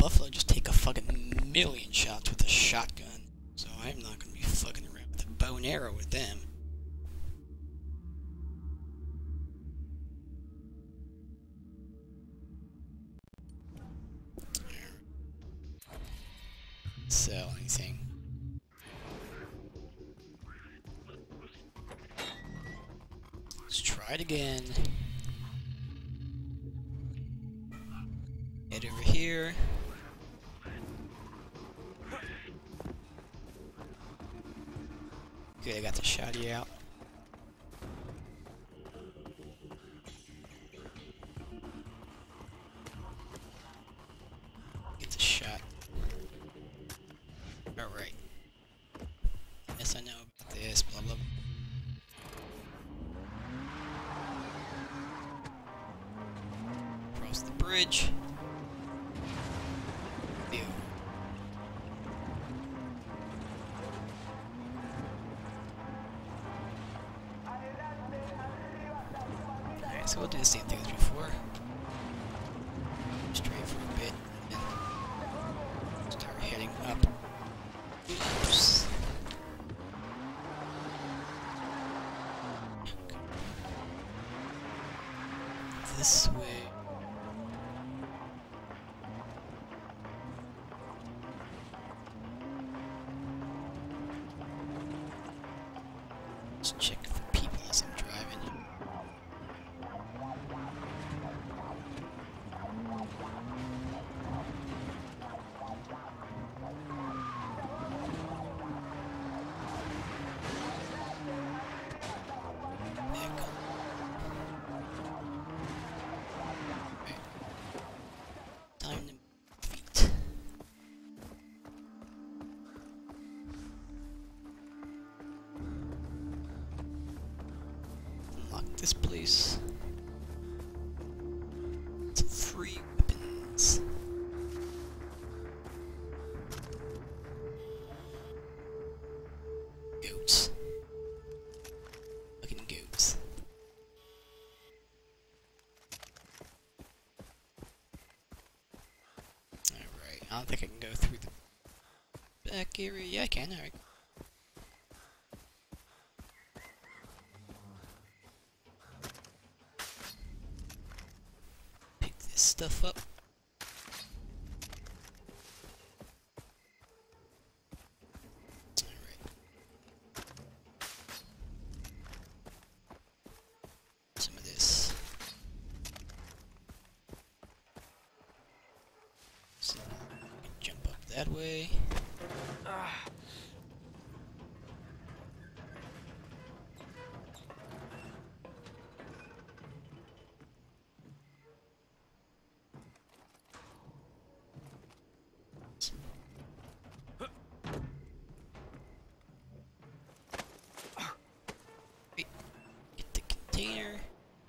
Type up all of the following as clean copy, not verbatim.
buffalo just take a fucking million shots with a shotgun. So I'm not gonna be fucking around with a bow and arrow with them. Sell anything. Let's try it again. Head over here. Good, I got the shotty out. Get the shot. Alright. Yes, I know about this, blah blah blah. Cross the bridge. Ew. Alright, so we'll do the same thing as before. Straight for a bit, and start heading up. Oops. This way. Let's check for people as I'm driving. Time to feet. Unlock this place. Some free weapons. Goats. Fucking goats. Alright, I don't think I can go through the back area. Yeah, I can. Alright. Pick this stuff up. Alright. Some of this. So, I can jump up that way. Wait, get the container.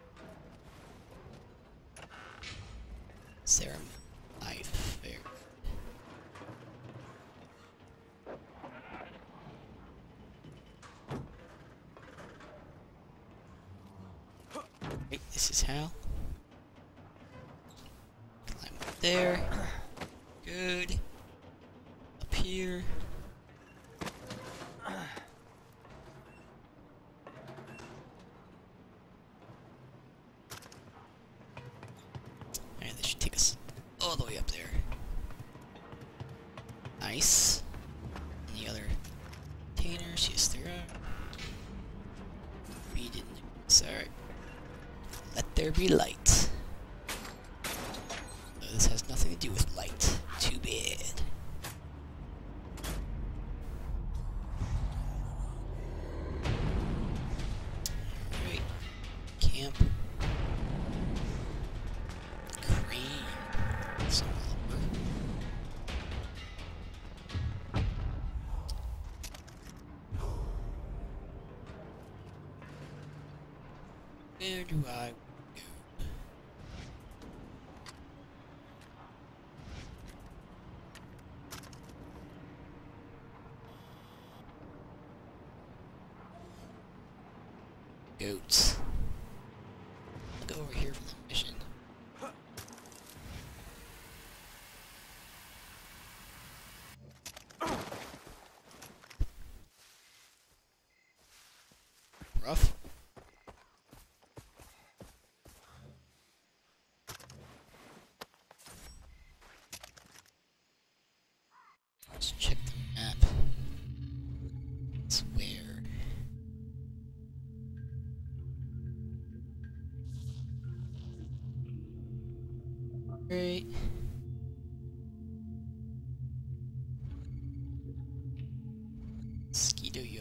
Serum knife. There. Wait, this is how. Climb up there. Good. Up here. Alright, this should take us all the way up there. Nice. Any other containers? Yes, there are. We didn't. Sorry. Let there be light. No, this has nothing to do with light. Too bad. Alright. Camp. Crane. Some lumber. Where do I go? Goats. I'll go over here for the mission. rough. Let's check the map. It's where? Great. Skeeto yo.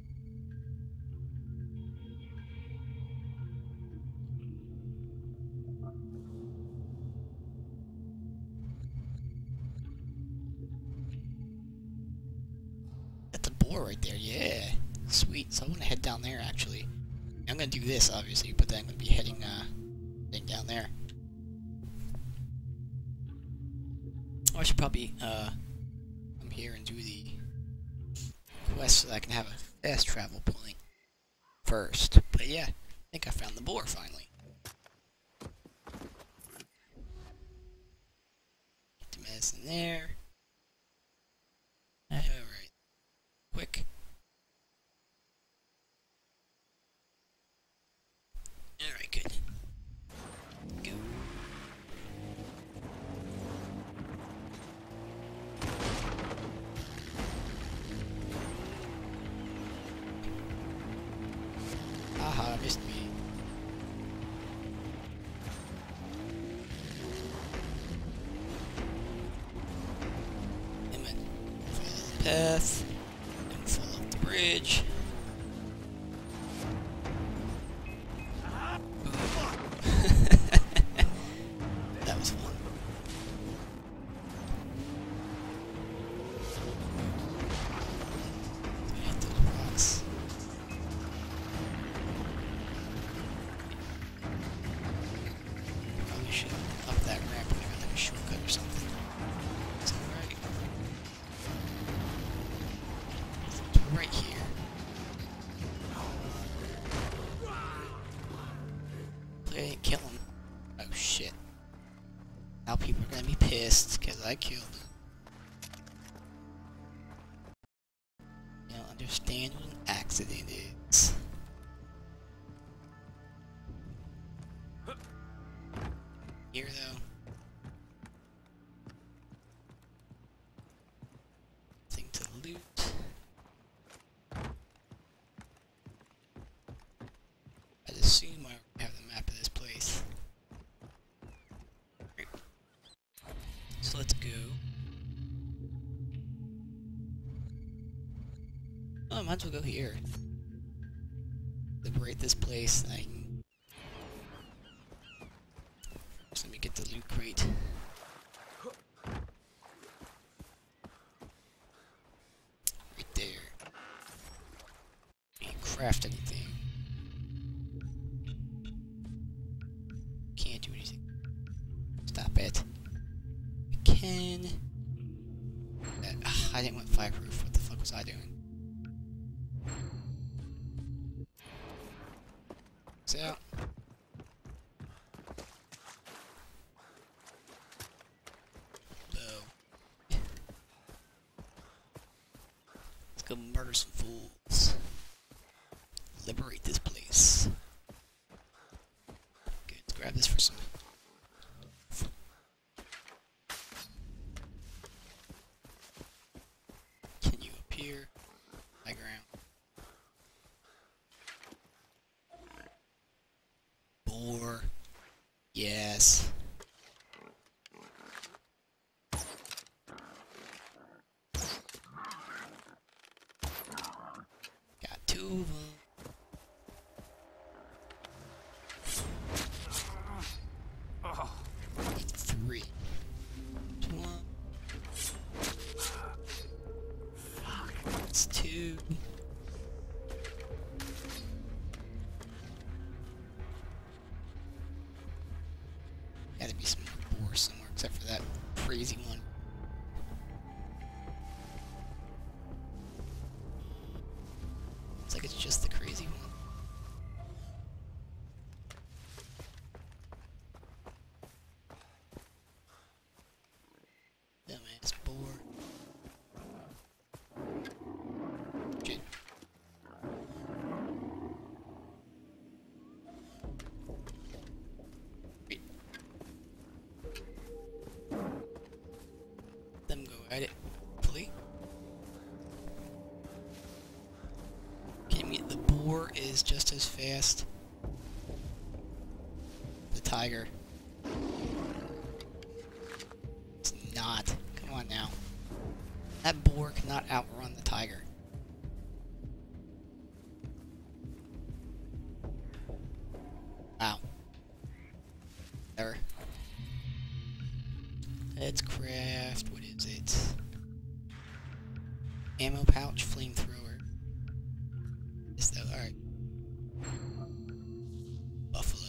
Got the boar right there, yeah. Sweet. So I want to head down there actually. I'm gonna do this obviously, but then I'm gonna be heading down there. Oh, I should probably come here and do the quest so that I can have a fast travel point first. But yeah, I think I found the boar finally. Get the medicine there. Alright. Quick. Alright, good. Go. Haha, missed me. And then follow the path. And fall off the bridge. That was fun. I hit those rocks. Probably should up that ramp when I got like a shortcut or something. It's alright. It's right here. I didn't kill him. Oh shit. Now people are gonna be pissed because I killed him. You don't understand what an accident is. Here though. Thing to loot. I'd assume I have the map of this place. Right. So let's go. Oh, I might as well go here. Liberate this place and I can... Just let me get the loot crate. Right there. Can't craft anything. Can't do anything. Stop it. I can... I didn't want fireproof. What the fuck was I doing? So... Let's go murder some fools. Liberate this place. Good, let's grab this for some. Can you appear? High ground. Boar. Yes. Got two of them. Three. One. That's two. Gotta be some more boar somewhere, except for that crazy one. It's like it's just the crazy one. Dumbass boar. Shit. Ride it. Hopefully. Kidding me? The boar is just as fast. The tiger. It's not. Come on now. That boar cannot outrun the tiger. Wow. There. Let's craft. What is it? Ammo pouch, flamethrower. Is that alright? Buffalo.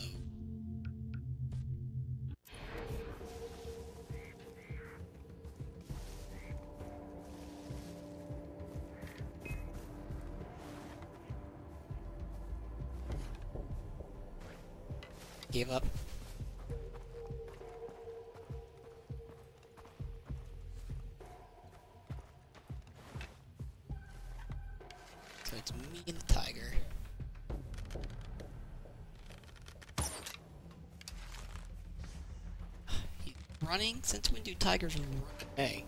Gave up. So it's me and the tiger. He's running? Since when do tigers run away?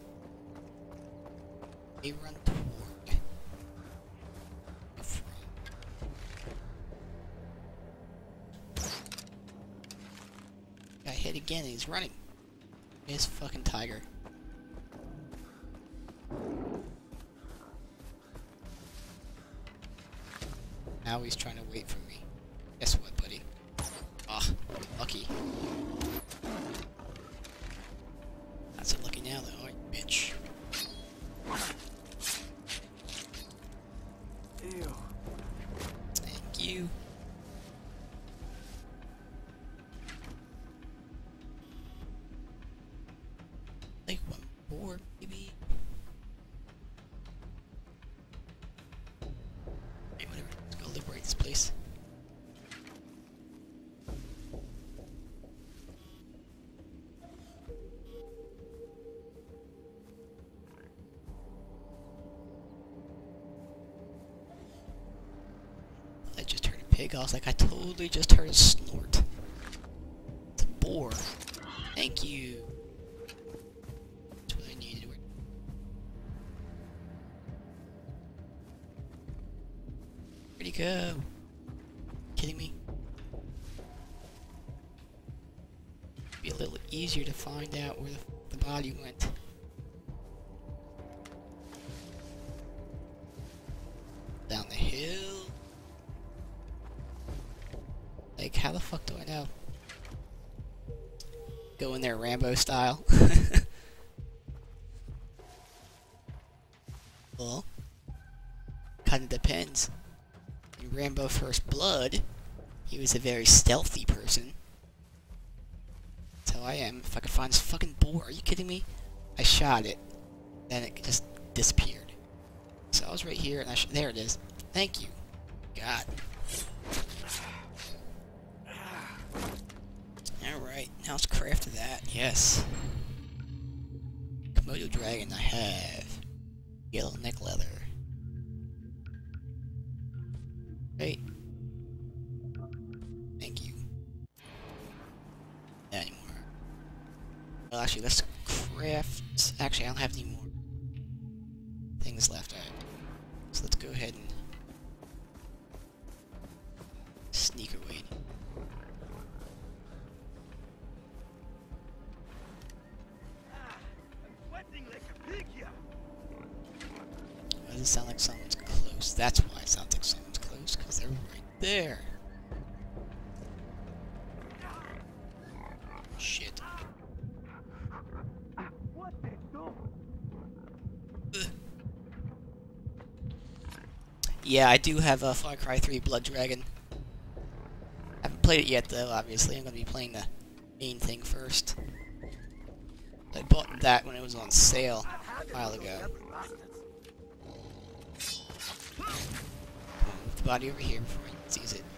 They run toward. Got hit again and he's running. This fucking tiger. Now he's trying to wait for me. Guess what, buddy? Ah, lucky. Not so lucky now, though, aren't you, bitch? Ew. Thank you. Like one more, maybe. Okay, whatever. Let's go liberate this place. I just heard a pig. I was like, I totally just heard a snort. It's a boar. Thank you. That's what I needed. Where'd he go? Kidding me? Be a little easier to find out where the body went. Down the hill. Like, how the fuck do I know? Go in there Rambo style. Well, kinda depends. In Rambo First Blood, he was a very stealthy person. That's how I am. If I could find this fucking boar, are you kidding me? I shot it, then it just disappeared. So I was right here, and there it is. Thank you. God. Alright, now let's craft that. Yes. Komodo dragon I have. Yellow neck leather. Great. Thank you. Not anymore. Well, actually, let's craft. Actually, I don't have any more things left. Alright. So let's go ahead and sneak away. Why does it sound like someone's close? That's why it sounds like someone's close, because they're right there. Shit. Ugh. Yeah, I do have a Far Cry 3 Blood Dragon. I haven't played it yet, though, obviously. I'm going to be playing the main thing first. I bought that when it was on sale a while ago. Move the body over here before he sees it.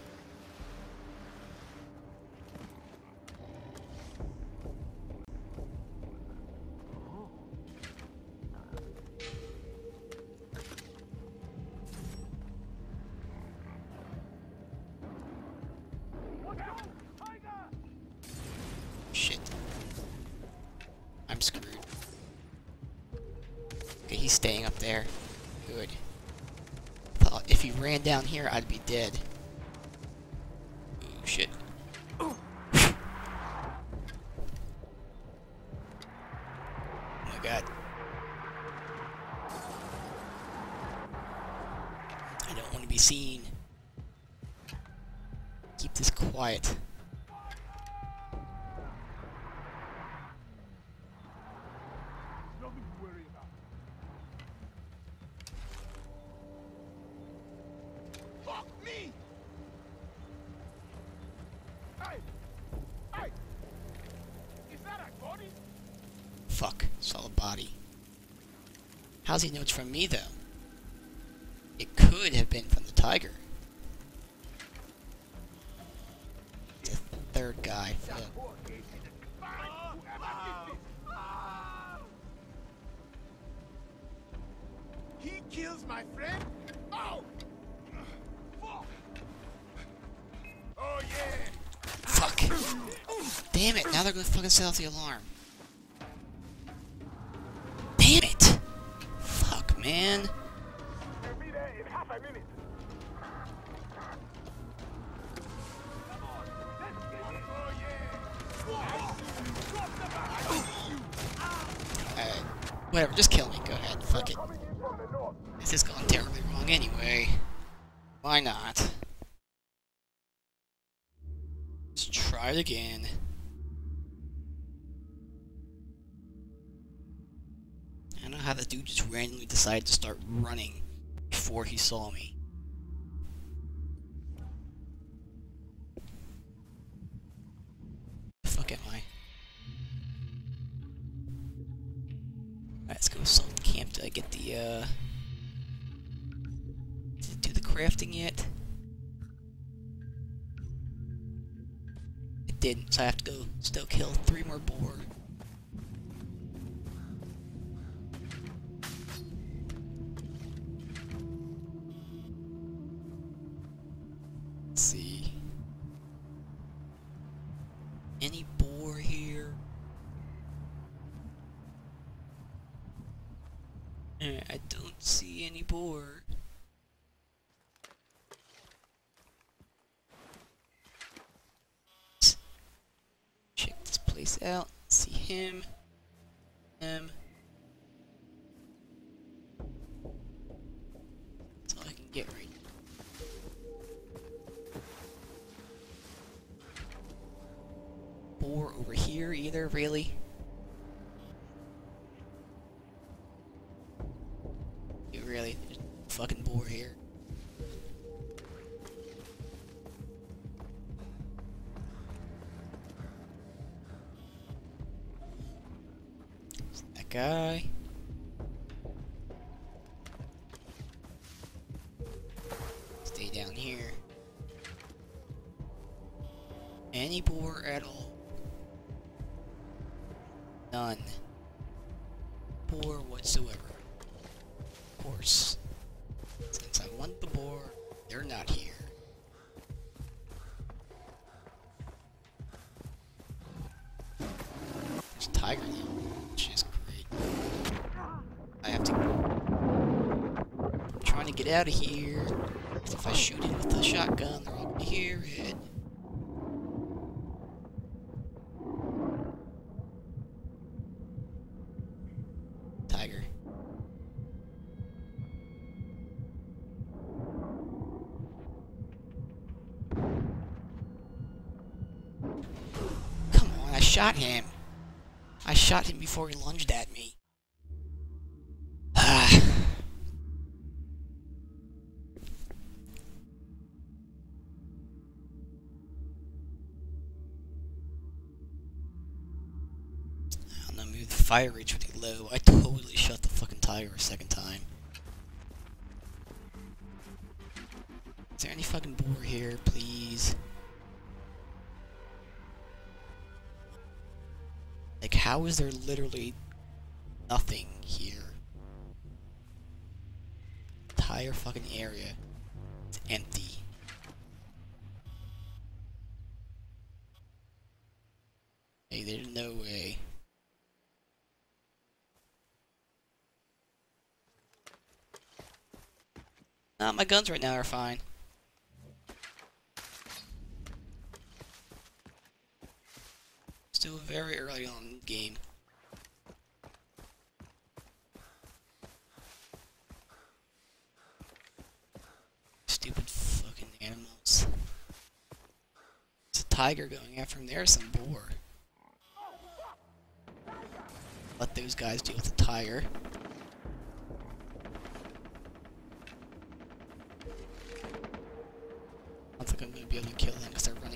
Shit. I'm screwed. he's staying up there. Good. Thought if he ran down here, I'd be dead. Oh, shit. Oh my god. I don't want to be seen. Keep this quiet. Nothing to worry about. Fuck me! Hey! Hey! Is that a body? Fuck. Saw a body. How's he know it's from me, though? It could have been from the tiger. The third guy. He kills my friend? Oh! Fuck! Oh yeah! Fuck. Damn it, now they're gonna fucking set off the alarm. Damn it! Fuck, man. We'll be there in half a minute. Come on, let's get it. Oh yeah! Drop the back. I see you. Whatever, just kill me. Go ahead. Fuck it. Coming in from the north. This has gone terribly wrong anyway. Why not? Let's try it again. I don't know how the dude just randomly decided to start running before he saw me. The fuck am I? Alright, let's go assault camp. Did I get the, did it do the crafting yet? It didn't, so I have to go still kill 3 more boar. Let's see. Any boar here? I don't see any boar. Let's check this place out. See him. Him. That's all I can get right now. Boar over here either, really? Really? There's no fucking boar here. There's that guy. Stay down here. Any boar at all? None. Boar whatsoever. Of course. Since I want the boar, they're not here. There's a tiger now, which is great. I have to... I'm trying to get out of here. If I shoot it with the shotgun, they're all gonna hear it. Tiger. Come on, I shot him. I shot him before he lunged at me. Ah. I don't know, maybe the fire rate's really low. I totally shot the fucking tiger a second time. Is there any fucking boar here, please? Like, how is there literally nothing here? Entire fucking area is empty. Hey, there's no way. My guns right now are fine. Still very early on in the game. Stupid fucking animals. There's a tiger going after him. There's some boar. Let those guys deal with the tiger. I don't think I'm gonna be able to kill them because they're running.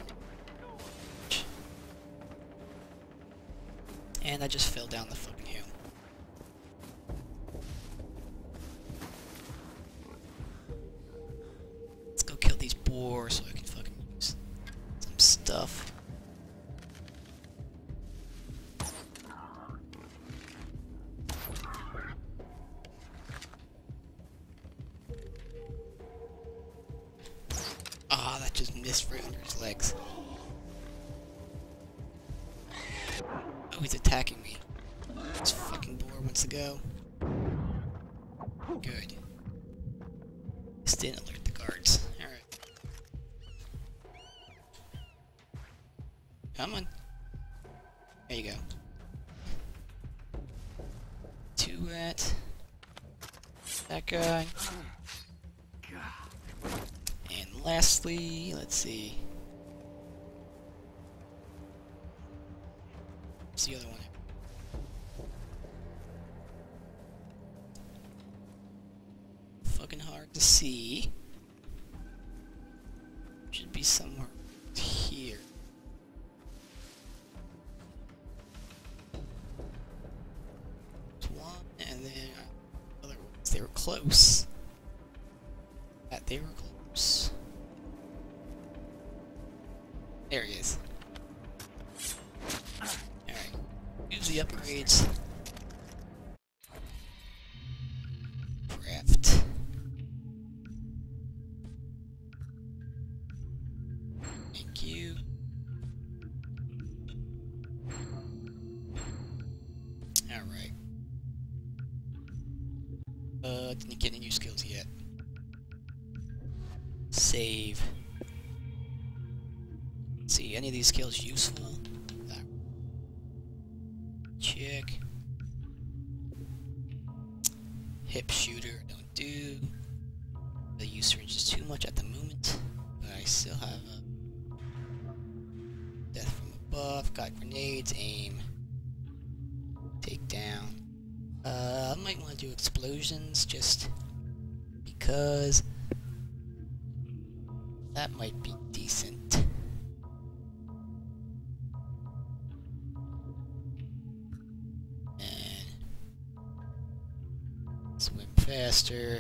And I just fell down the fucking hill. Let's go kill these boars so I can fucking use some stuff. Ah, that just missed right under his legs. Oh, he's attacking me. This fucking boar wants to go. Good. This didn't alert the guards. Alright. Come on. There you go. To that guy. And lastly, let's see. What's the other one? Fucking hard to see. Should be somewhere here. There's one, and then other ones. They were close. They were close. There he is. Alright. Use the upgrades. Craft. Thank you. Alright. Didn't get any new skills yet. Save. Let's see, any of these skills useful? Check. Hip shooter, don't do. The use syringe is too much at the moment, but I still have a death from above. Got grenades, aim, take down. I might want to do explosions just because that might be decent. Swim faster.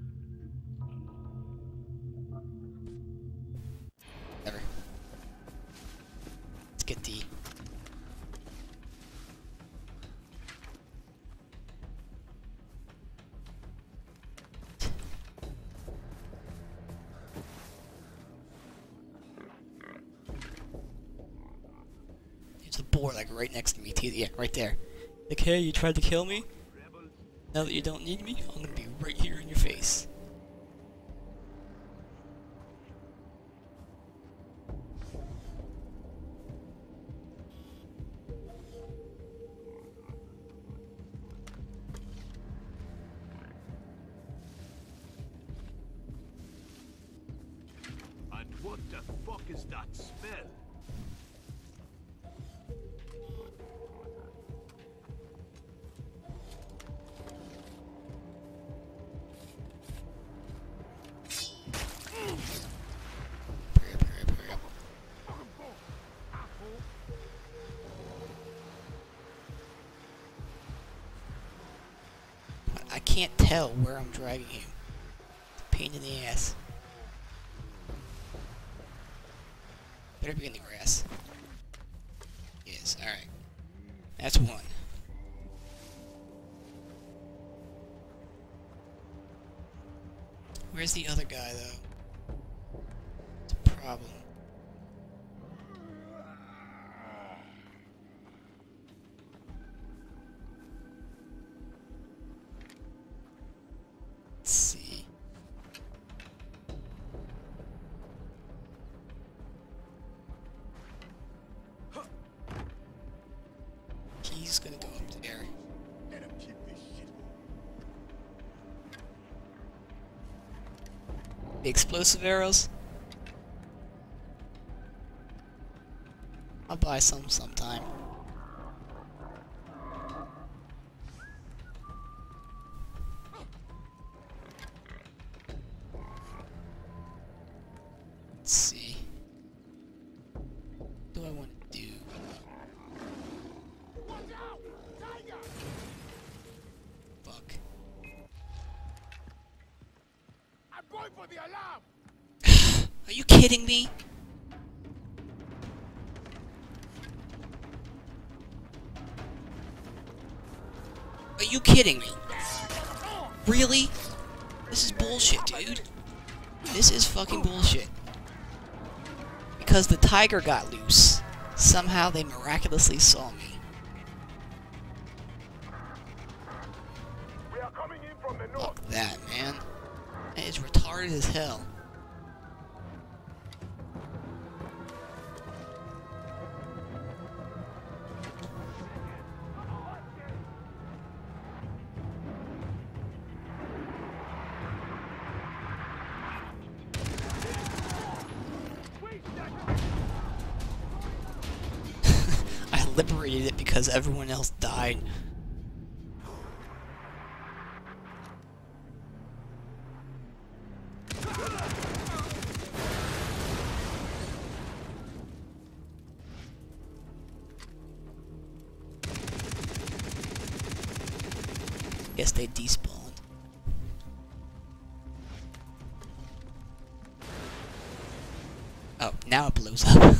Whatever. Let's get the... There's a boar like right next to me. Yeah, right there. Like, hey, you tried to kill me? Now that you don't need me, I'm gonna be right here in your face. And what the fuck is that smell? Hurry up, hurry up, hurry up. I can't tell where I'm dragging him. Pain in the ass. Better be in the grass. Yes, alright. That's one. Where's the other guy, though? It's a problem. Let's see. he's gonna go up there. Let him keep this shit. The explosive arrows? I'll buy some sometime. Let's see. What do I want to do? Watch out! Tiger! Fuck. I'm going for the alarm! Are you kidding me? Are you kidding me? Really? This is bullshit, dude. This is fucking bullshit. Because the tiger got loose, somehow they miraculously saw me. We are coming in from the north. Fuck that, man. That is retarded as hell. I liberated it because everyone else died. Guess they despawned. Oh, now it blows up.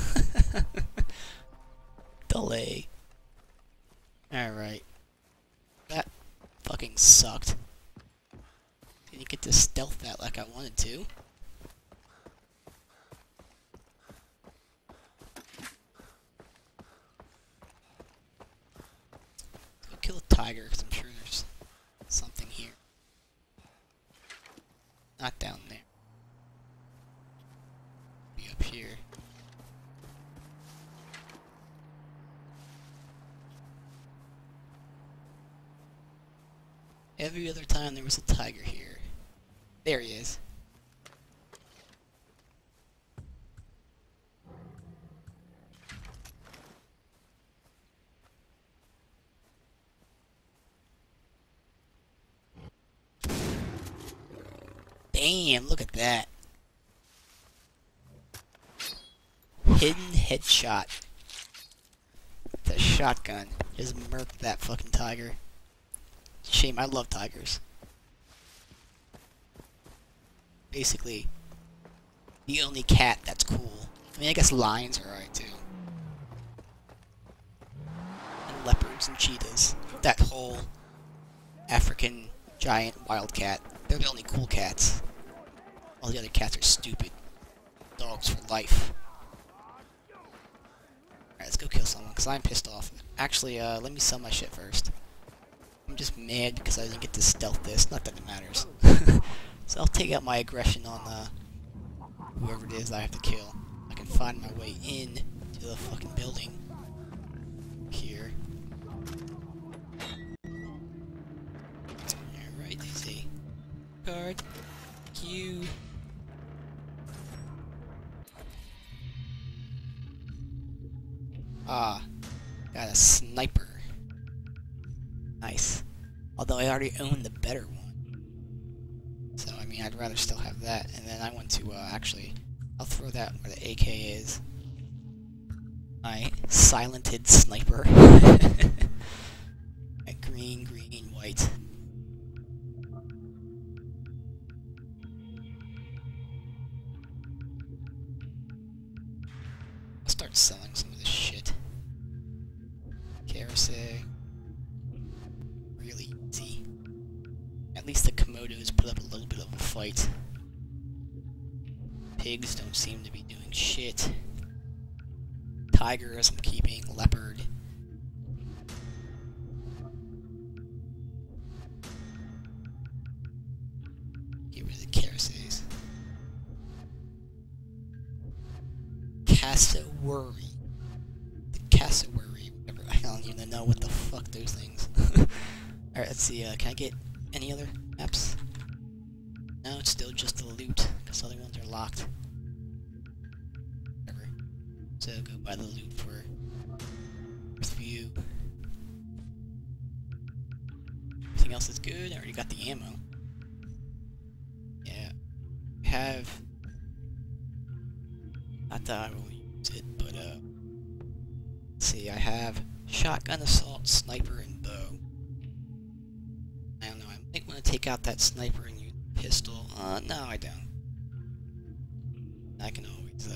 Delay. Alright. That fucking sucked. Didn't get to stealth that like I wanted to. Go kill a tiger, because I'm sure there's something here. Not down there. Be up here. Every other time there was a tiger here. There he is. Damn, look at that. Hidden headshot. The shotgun. Just murked that fucking tiger. Shame, I love tigers. Basically, the only cat that's cool. I mean, I guess lions are alright too. And leopards and cheetahs. That whole African giant wildcat. They're the only cool cats. All the other cats are stupid. Dogs for life. Alright, let's go kill someone, because I'm pissed off. Actually, let me sell my shit first. I'm just mad because I didn't get to stealth this. Not that it matters. So I'll take out my aggression on whoever it is I have to kill. I can find my way in to the fucking building. Here. Alright, there's a card. Q. Ah. Got a sniper. Nice. Although I already own the better one. So, I mean, I'd rather still have that. And then I want to, actually, I'll throw that where the AK is. My silented sniper. Green, green, white. I'll start selling some of this shit. Carousel. Really easy. At least the Komodos put up a little bit of a fight. Pigs don't seem to be doing shit. Tigers I'm keeping. Leopard. Get rid of the carousels. Cassowary. The cassowary. I don't even know what the fuck those things. Alright, let's see, can I get any other maps? No, it's still just the loot, because the other ones are locked. Whatever. So go buy the loot for Earthview. Everything else is good. I already got the ammo. Yeah. I have... Not that I will use it, but let's see, I have shotgun, assault, sniper, and bow. I don't know, I might want to take out that sniper and use the pistol. No, I don't. I can always,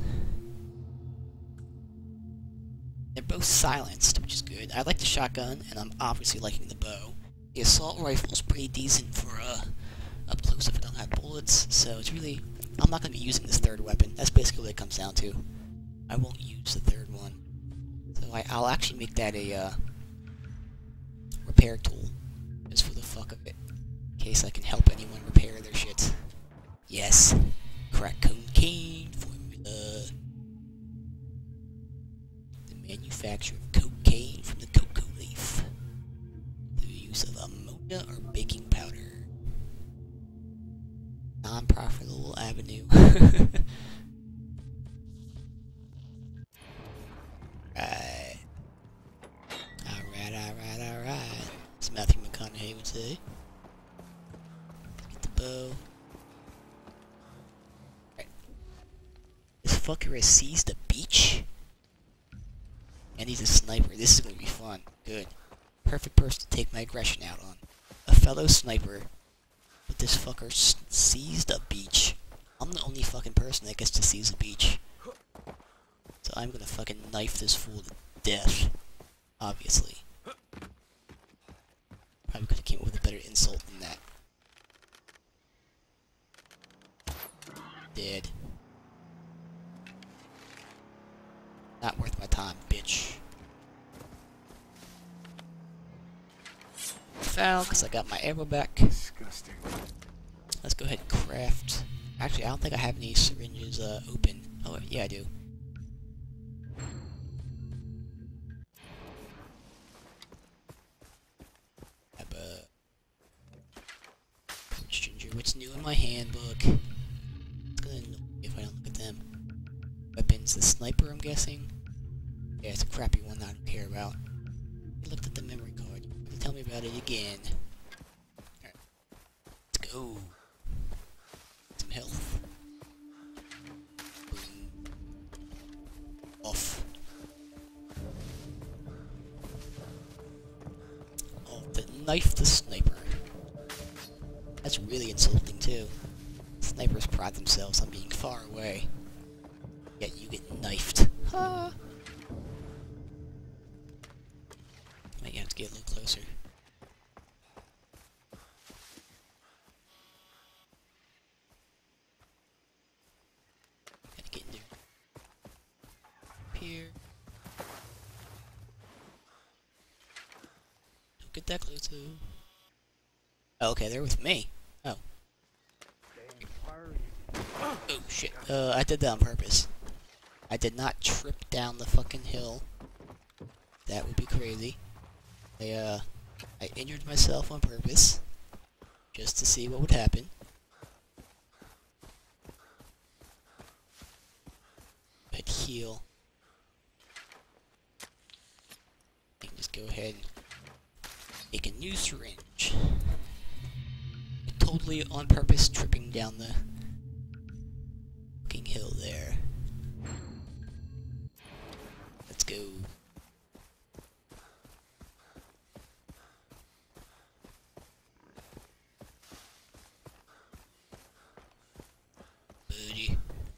they're both silenced, which is good. I like the shotgun, and I'm obviously liking the bow. The assault rifle is pretty decent for, up close if I don't have bullets, so it's really... I'm not going to be using this third weapon. That's basically what it comes down to. I won't use the third one. So I'll actually make that a, repair tool. Just for the fuck of it. In case I can help anyone repair their shit. Yes. Crack cocaine formula. The manufacture of cocaine from the cocoa leaf. Through the use of ammonia or baking powder. Non-profitable avenue. Right. Alright. As Matthew McConaughey would say. Let's get the bow. Alright. This fucker has seized the beach? And he's a sniper. This is gonna be fun. Good. Perfect person to take my aggression out on. A fellow sniper. But this fucker seized a beach. I'm the only fucking person that gets to seize a beach. So I'm gonna fucking knife this fool to death. Obviously. Probably could've came up with a better insult than that. Dead. Not worth my time, bitch. Foul, because I got my ammo back. Disgusting. Let's go ahead and craft. Actually, I don't think I have any syringes open. Oh, yeah, I do. Have a Coach Ginger. What's new in my handbook? It's gonna annoy me if I don't look at them. Weapons, the sniper, I'm guessing. Yeah, it's a crappy one that I don't care about. I looked at the memory card. You have to tell me about it again. Alright. Let's go. Some health. Boom. Off. Oh, the knife the sniper. That's really insulting too. Snipers pride themselves on being far away. Yet you get knifed. Ah. Might have to get a little closer. Gotta get in there. Up here. Don't get that close to. Oh, okay, they're with me. Oh. Oh shit. I did that on purpose. I did not trip down the fucking hill. That would be crazy. I injured myself on purpose. Just to see what would happen. But heal. I can just go ahead and make a new syringe. Totally on purpose tripping down the fucking hill there. Let's go. Buddy.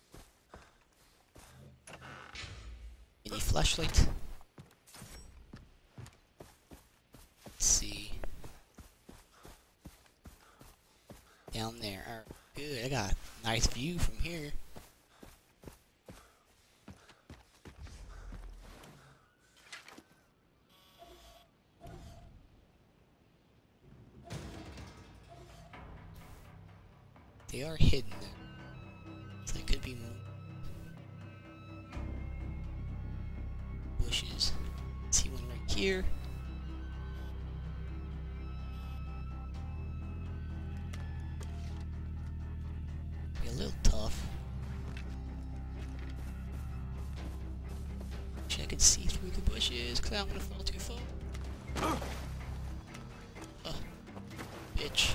Any flashlight? Let's see. Down there. Alright, good. I got a nice view from here. They are hidden. So there could be more bushes. See one right here. 'cause I'm gonna fall too far. Oh, bitch.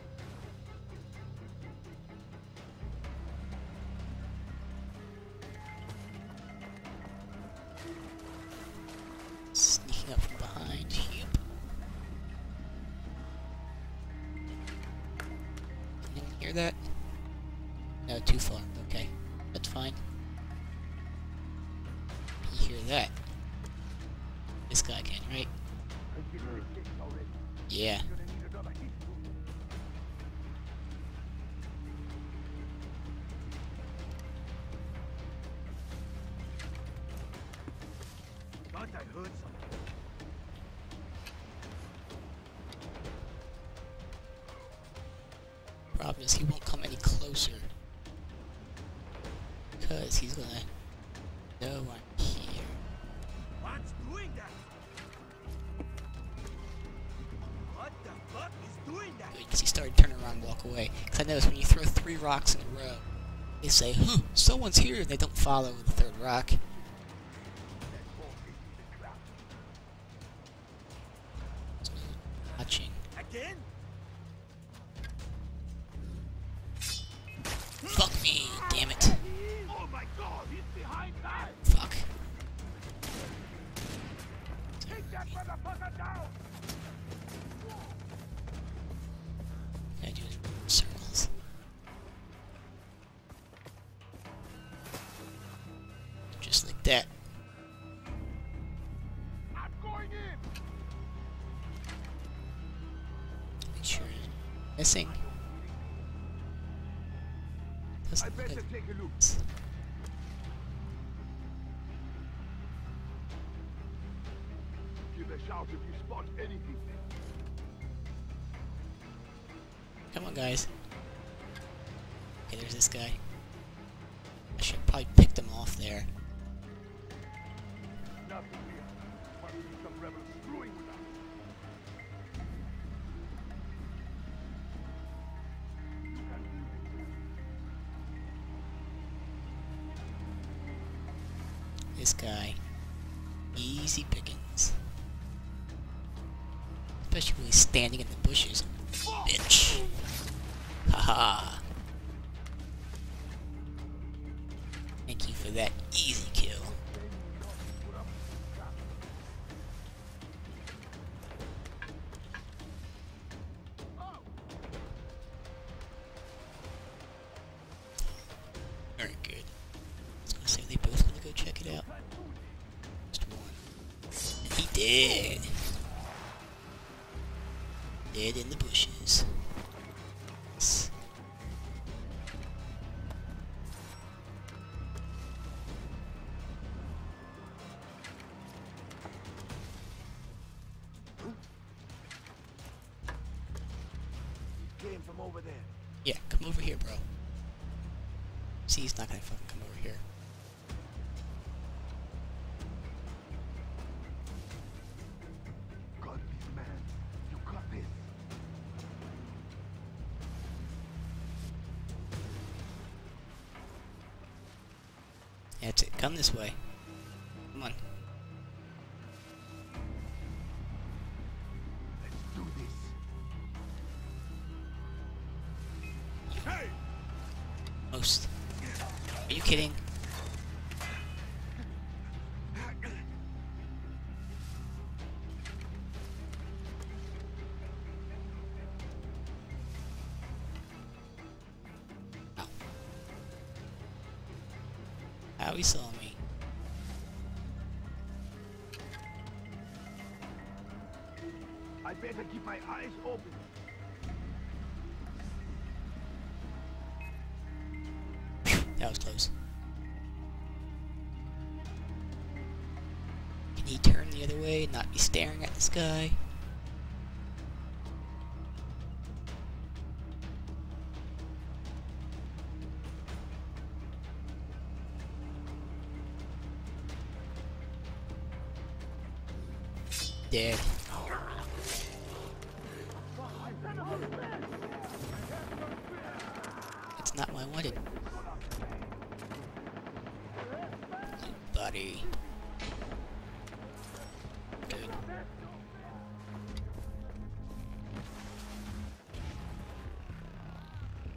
Sneaking up from behind. Yep. Anyone hear that? No, too far. Okay, that's fine. You hear that? This guy can, right? Yeah. Thought I heard something. Problem is he won't come any closer. Because he's gonna know I'm here. What's doing that? What the fuck is doing that? Because he started turning around and walk away. Because I noticed when you throw 3 rocks in a row, they say, huh, someone's here, and they don't follow with the 3rd rock. So, watching. Again? Fuck me, damn it. Oh my god, he's behind that! Fuck. Take that motherfucker down! I do is run in circles. Just like that. I'm going in! Make sure missing. I Doesn't look better like take a look. Give a shout if you spot anything. Come on, guys. Okay, there's this guy. I should probably pick them off there. Nothing here. Must be some rebels screwing with us. This guy. Easy pickings. Especially when he's standing in the bushes. Bitch. Haha. Thank you for that easy kill. Very good. I was gonna say, they both gonna go check it out. Just one. And he did. Dead in the bushes. Yes. Came from over there. Yeah, come over here, bro. See, he's not gonna fucking come over here. Got this, man. You got this. That's it. Come this way. Come on. Let's do this. Hey! Most. Are you kidding? Ow. How he saw me. I better keep my eyes open. That was close. Can he turn the other way and not be staring at the sky? Dead. It's not what I wanted. Buddy.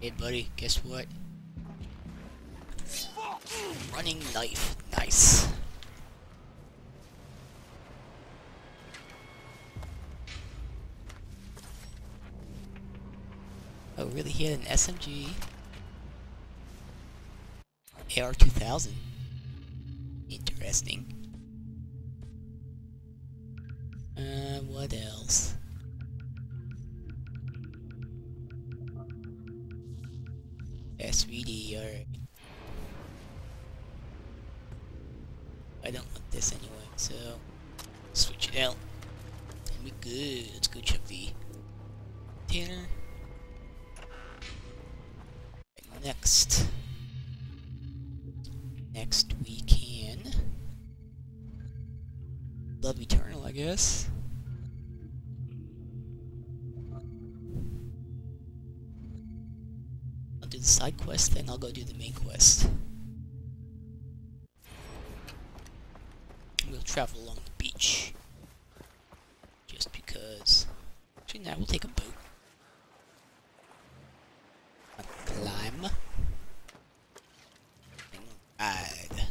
Hey buddy, guess what? Running knife. Nice. Oh really, he had an SMG. AR-2000. Interesting. What else? SVD, alright. I don't want this anyway, so switch it out. And we good. Let's go check the container. Right, next we can Love Eternal, I guess. I'll do the side quest, then I'll go do the main quest. We'll travel along the beach. Just because. Actually, now we'll take a boat. Climb. And ride.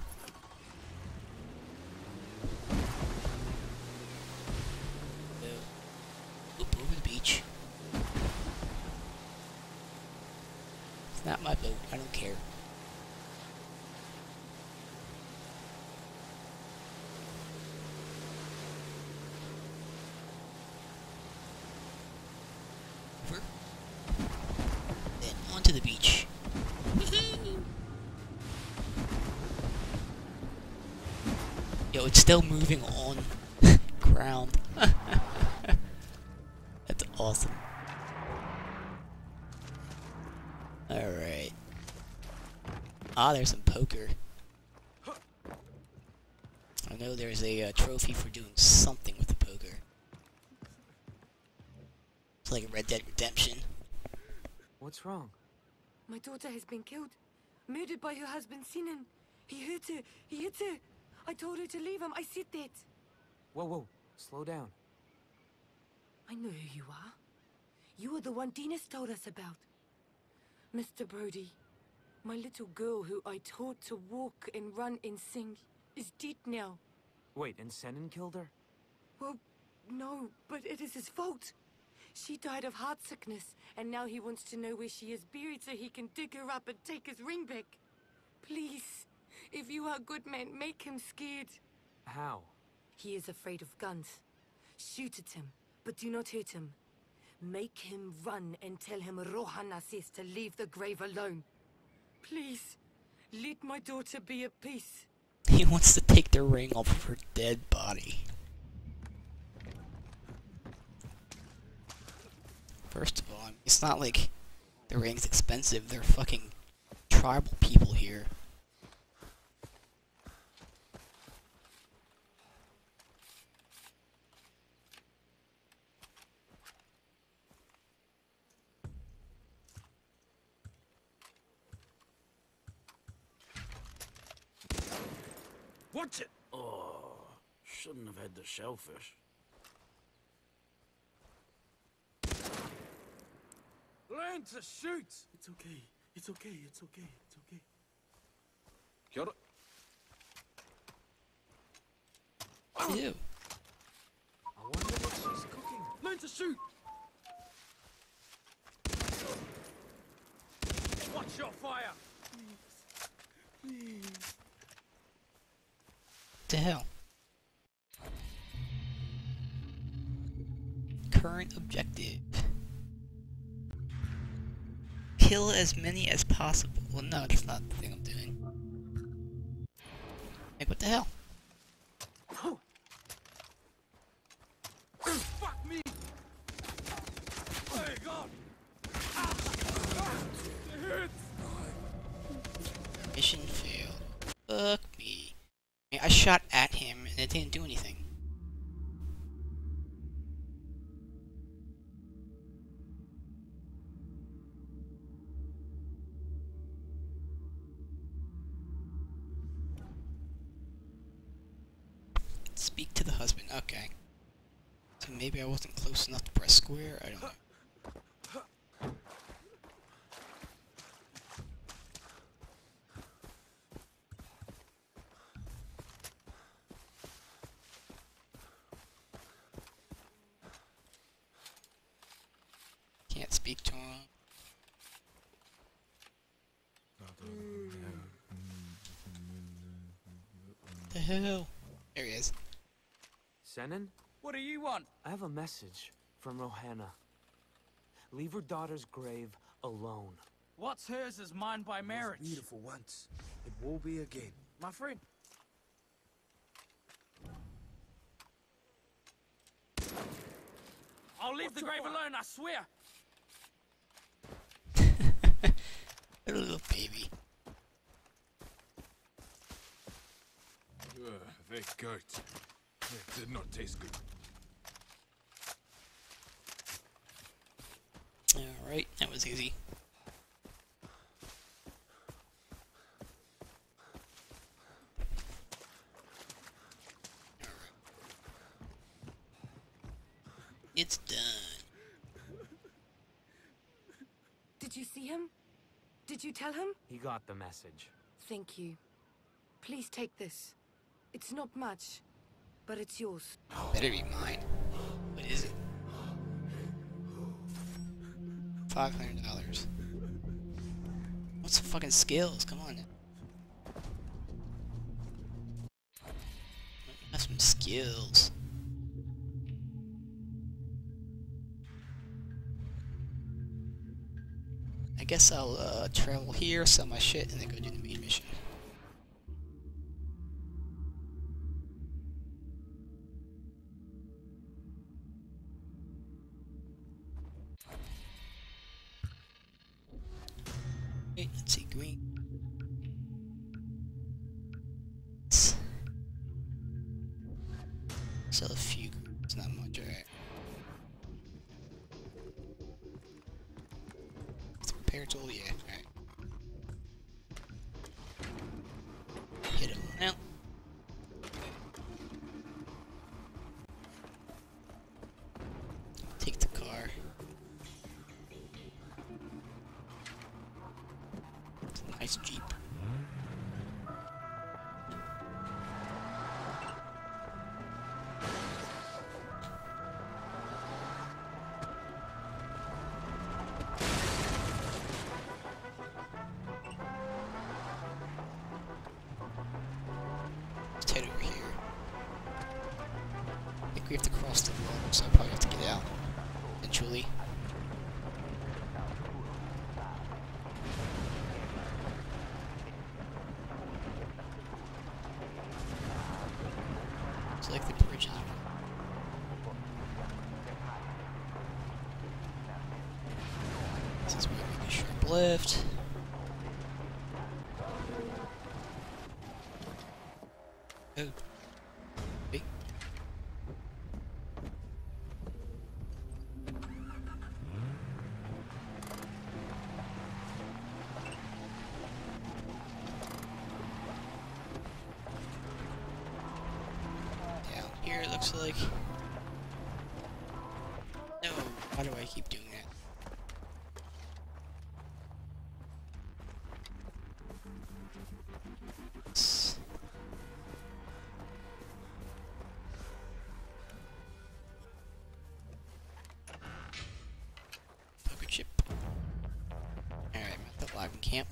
So, oop, over the beach. It's not my boat, I don't care. Over. Then onto the beach. Woohoo! Yo, it's still moving on ground. That's awesome. Alright. Ah, there's some poker. I know there's a trophy for doing something with the poker. It's like a Red Dead Redemption. What's wrong? My daughter has been killed. Murdered by her husband, Sinan. He hurt her. He hit her. I told her to leave him. I said that. Whoa, slow down. I know who you are. You are the one Dinas told us about. Mr. Brody, my little girl who I taught to walk and run and sing is dead now. Wait, and Senan killed her? Well, no, but it is his fault. She died of heart sickness, and now he wants to know where she is buried so he can dig her up and take his ring back. Please, if you are a good man, make him scared. How? He is afraid of guns. Shoot at him, but do not hurt him. Make him run and tell him Rohana says to leave the grave alone. Please, let my daughter be at peace. He wants to take the ring off of her dead body. First of all, it's not like the ring's expensive. They're fucking tribal people here. What's it? Oh, shouldn't have had the shellfish. Learn to shoot! It's okay. It's okay. It's okay. It's okay. Kia ora. Ew. I wonder what she's cooking. Learn to shoot! Watch your fire! Please. What the hell? Current objective. Kill as many as possible. Well, no, that's not the thing I'm doing. Like, what the hell? Fuck me! Hey, God! It hurts! Mission failed. Fuck me. I shot at him and it didn't do anything. Speak to the husband. Okay. So maybe I wasn't close enough to press square. I don't know. speak to him. The hell? There he is. Senin? What do you want? I have a message from Rohanna. Leave her daughter's grave alone. What's hers is mine by marriage. Beautiful once. It will be again. My friend. I'll leave the grave alone, I swear. Little baby. They goat. It did not taste good. Alright, that was easy. It's done. Did you see him? Did you tell him? He got the message. Thank you. Please take this. It's not much, but it's yours. Better be mine. What is it? $500. What's the fucking skills? Come on. Have some skills. I guess I'll travel here, sell my shit, and then go do the main mission. Okay, let's see, green. Sell a few. It's not much, alright. Repair tool, yeah, alright. Hit him now. Take the car. It's a nice Jeep. Let's head over here. I think we have to cross the water, so I'll probably have to get out eventually. It's like the bridges. This is where we make a sharp left. Oh. Hey. Down here it looks like. No, why do I keep doing that? Poker chip. Alright, I'm at the logging camp.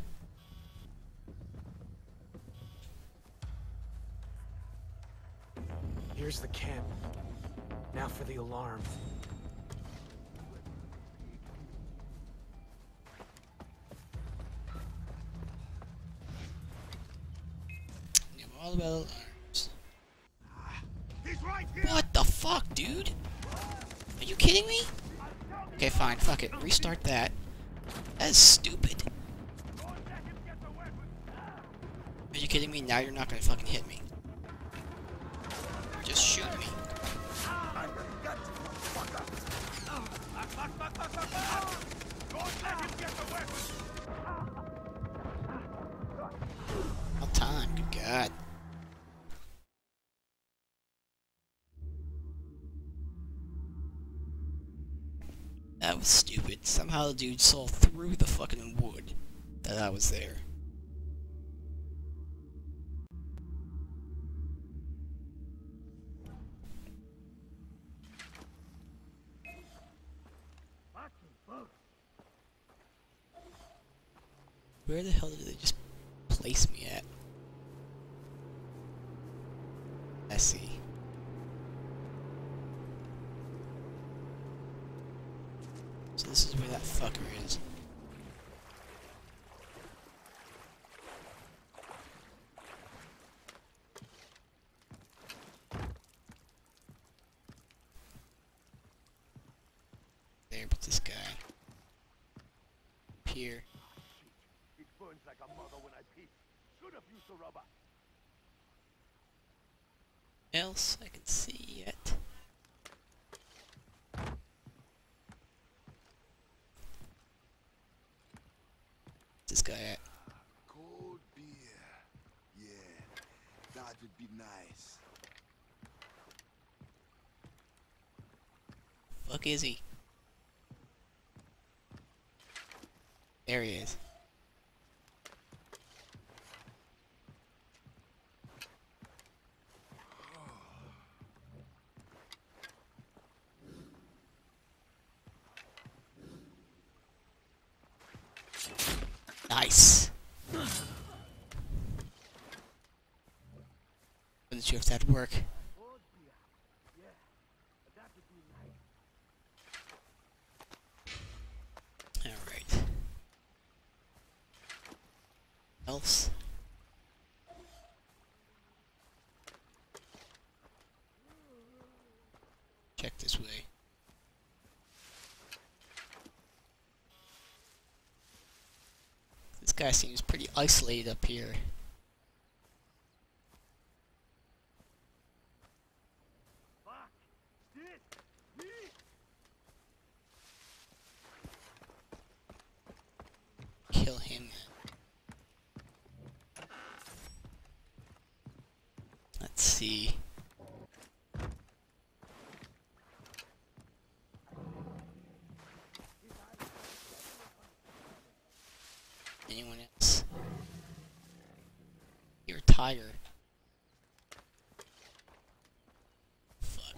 Here's the camp. Now for the alarm. I'm all about alarms. What the fuck, dude? Are you kidding me? Okay, fine, fuck it. Restart that. That is stupid. Are you kidding me? Now you're not gonna fucking hit me. Just shoot me. All time, good god. That was stupid. Somehow the dude saw through the fucking wood that I was there. Where the hell did they just place me at? I see. So this is where that fucker is. There, but this guy. Up here. It burns like a mother when I pee. Should have used a rubber. Else I can see yet. This guy at? Cold beer. Yeah, that would be nice. Fuck is he? There he is. Nice. Wasn't sure if that'd work. Cold beer. Yeah, that would be nice. Alright. Else? Check this way. This guy seems pretty isolated up here. Fuck. This. Me. Kill him. Let's see. Anyone else? You're a tiger. Fuck.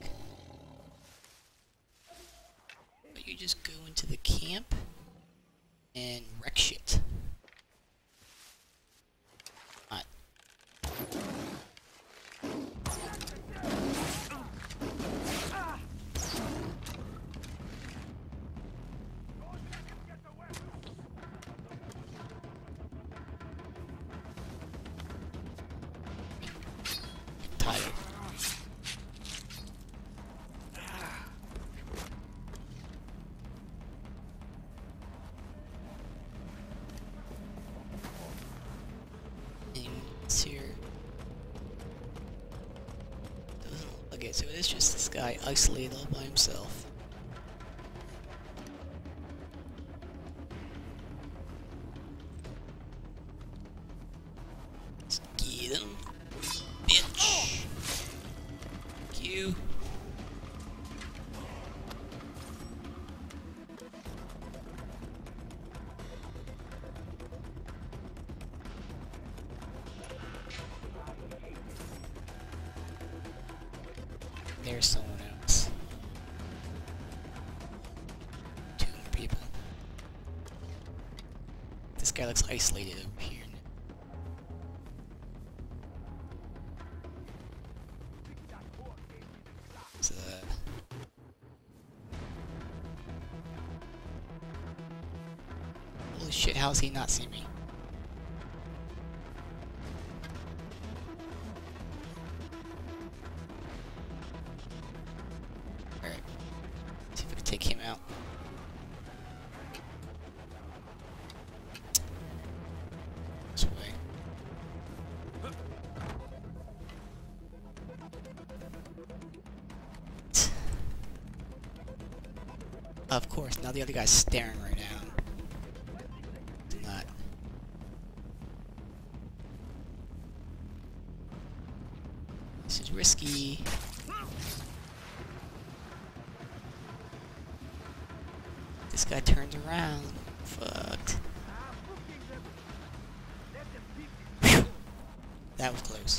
But you just go into the camp and wreck shit. Not. Tiger. Anyone else here? Doesn't look it, so it is just this guy isolated all by himself. Let's get him. Bitch. Thank you. There's someone else. Two more people. This guy looks isolated over here. It's, holy shit, how's he not see me? Alright. See if I can take him out. This way. Of course, now the other guy's staring right now. Do not. This is risky. This guy turns around. Fucked. Whew. That was close.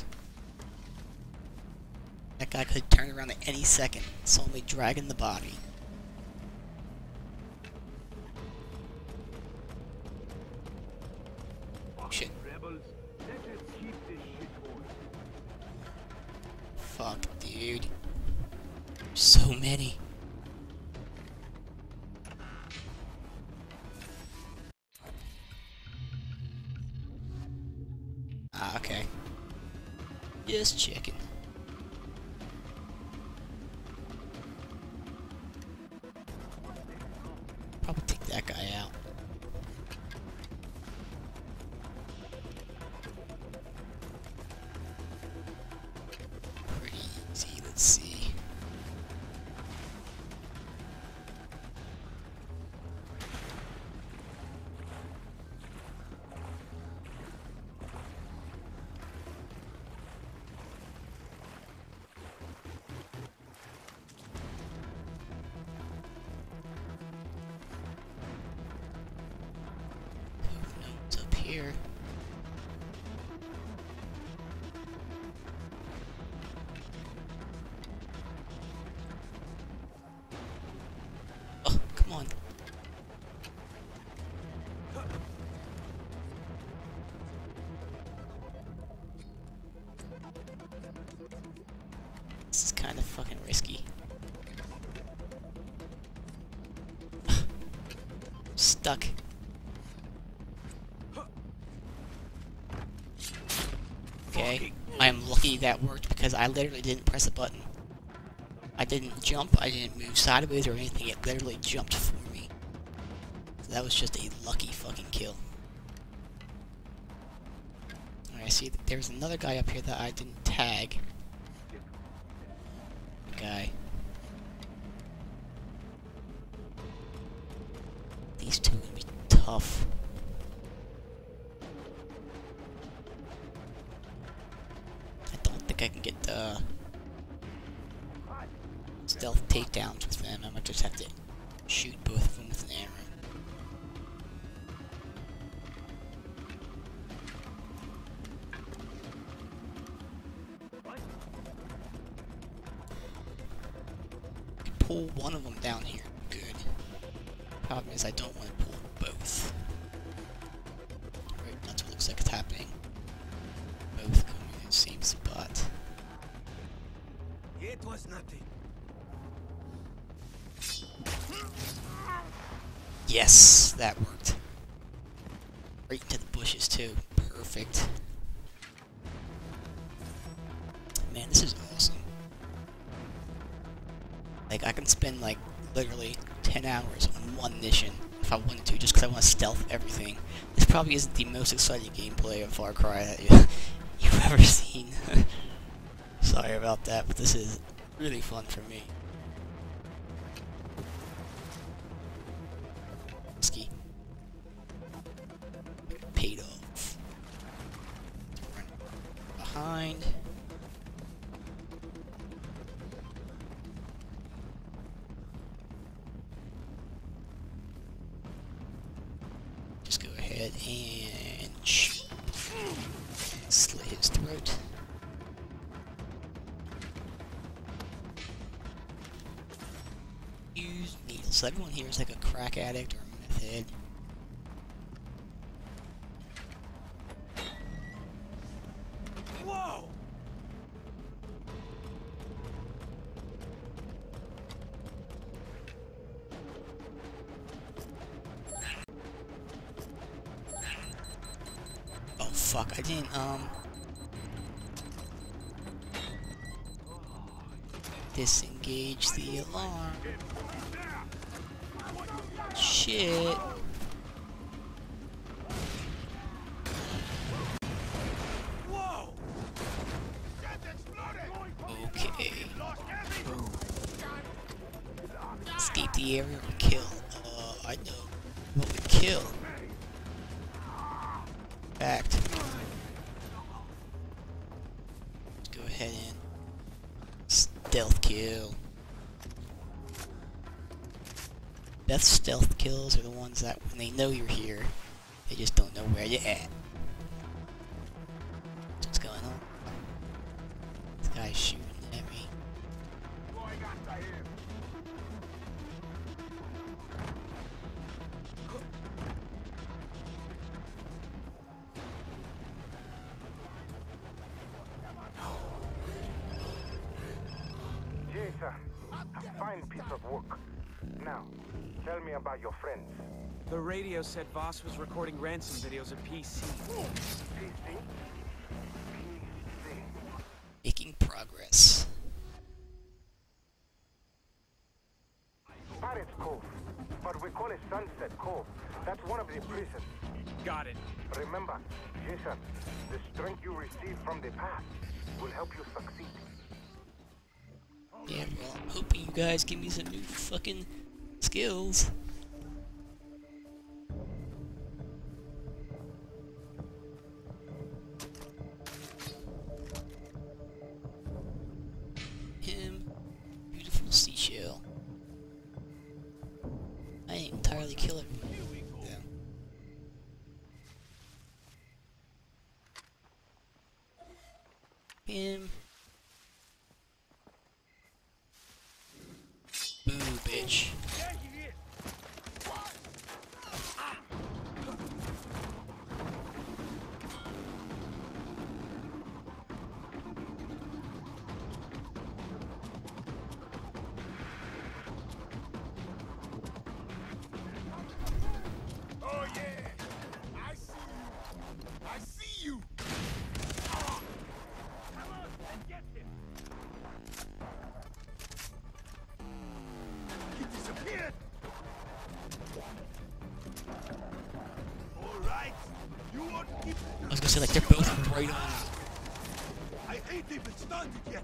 That guy could turn around at any second. It's only dragging the body. dude. So many. Ah, okay. Just checking. Probably take that guy out. Pretty easy, let's see. Notes up here. Oh, come on. This is kind of fucking risky. Stuck. Okay, I am lucky that worked because I literally didn't press a button. I didn't jump, I didn't move sideways or anything, it literally jumped for me. So that was just a lucky fucking kill. Alright, I see that there's another guy up here that I didn't tag. Guy. These two are gonna be tough. I don't think I can get the stealth takedowns with them. I might just have to shoot both of them with an arrow. Pull one of them down here. Good. Problem is I don't want to pull both. Right, that's what looks like it's happening. Both coming in the same spot. It was nothing. Yes, that worked. Right into the bushes too. Perfect. Man, this is awesome. Like, I can spend, like, literally 10 hours on one mission if I wanted to, just because I want to stealth everything. This probably isn't the most exciting gameplay of Far Cry that you've ever seen. Sorry about that, but this is really fun for me. Ski. Paid off. Run behind. Just go ahead and slit his throat. Use needles. So everyone here is like a crack addict or a meth head. Whoa! Oh fuck, I didn't, disengage the alarm. Shit. Whoa! Okay. Escape the area or kill? I know what would kill. Fact. Let's go ahead and stealth kill. Best stealth kills are the ones that when they know you're here, they just don't know where you're at. What's going on? This guy's shooting at me. work. Now, tell me about your friends. The radio said Voss was recording ransom videos at PC. PC? Making progress. Pirates Cove, but we call it Sunset Cove. That's one of the prisons. Got it. Remember, Jason, the strength you receive from the past will help you succeed. Yeah, well, I'm hoping you guys give me some new fucking skills. Him, beautiful seashell. I ain't entirely kill it. Him. Boo, bitch. Oh yeah! I see you! I see you! Come on and get him! He disappeared! Alright! You won't keep... I was gonna say, like, they're both right on. I ain't even started yet!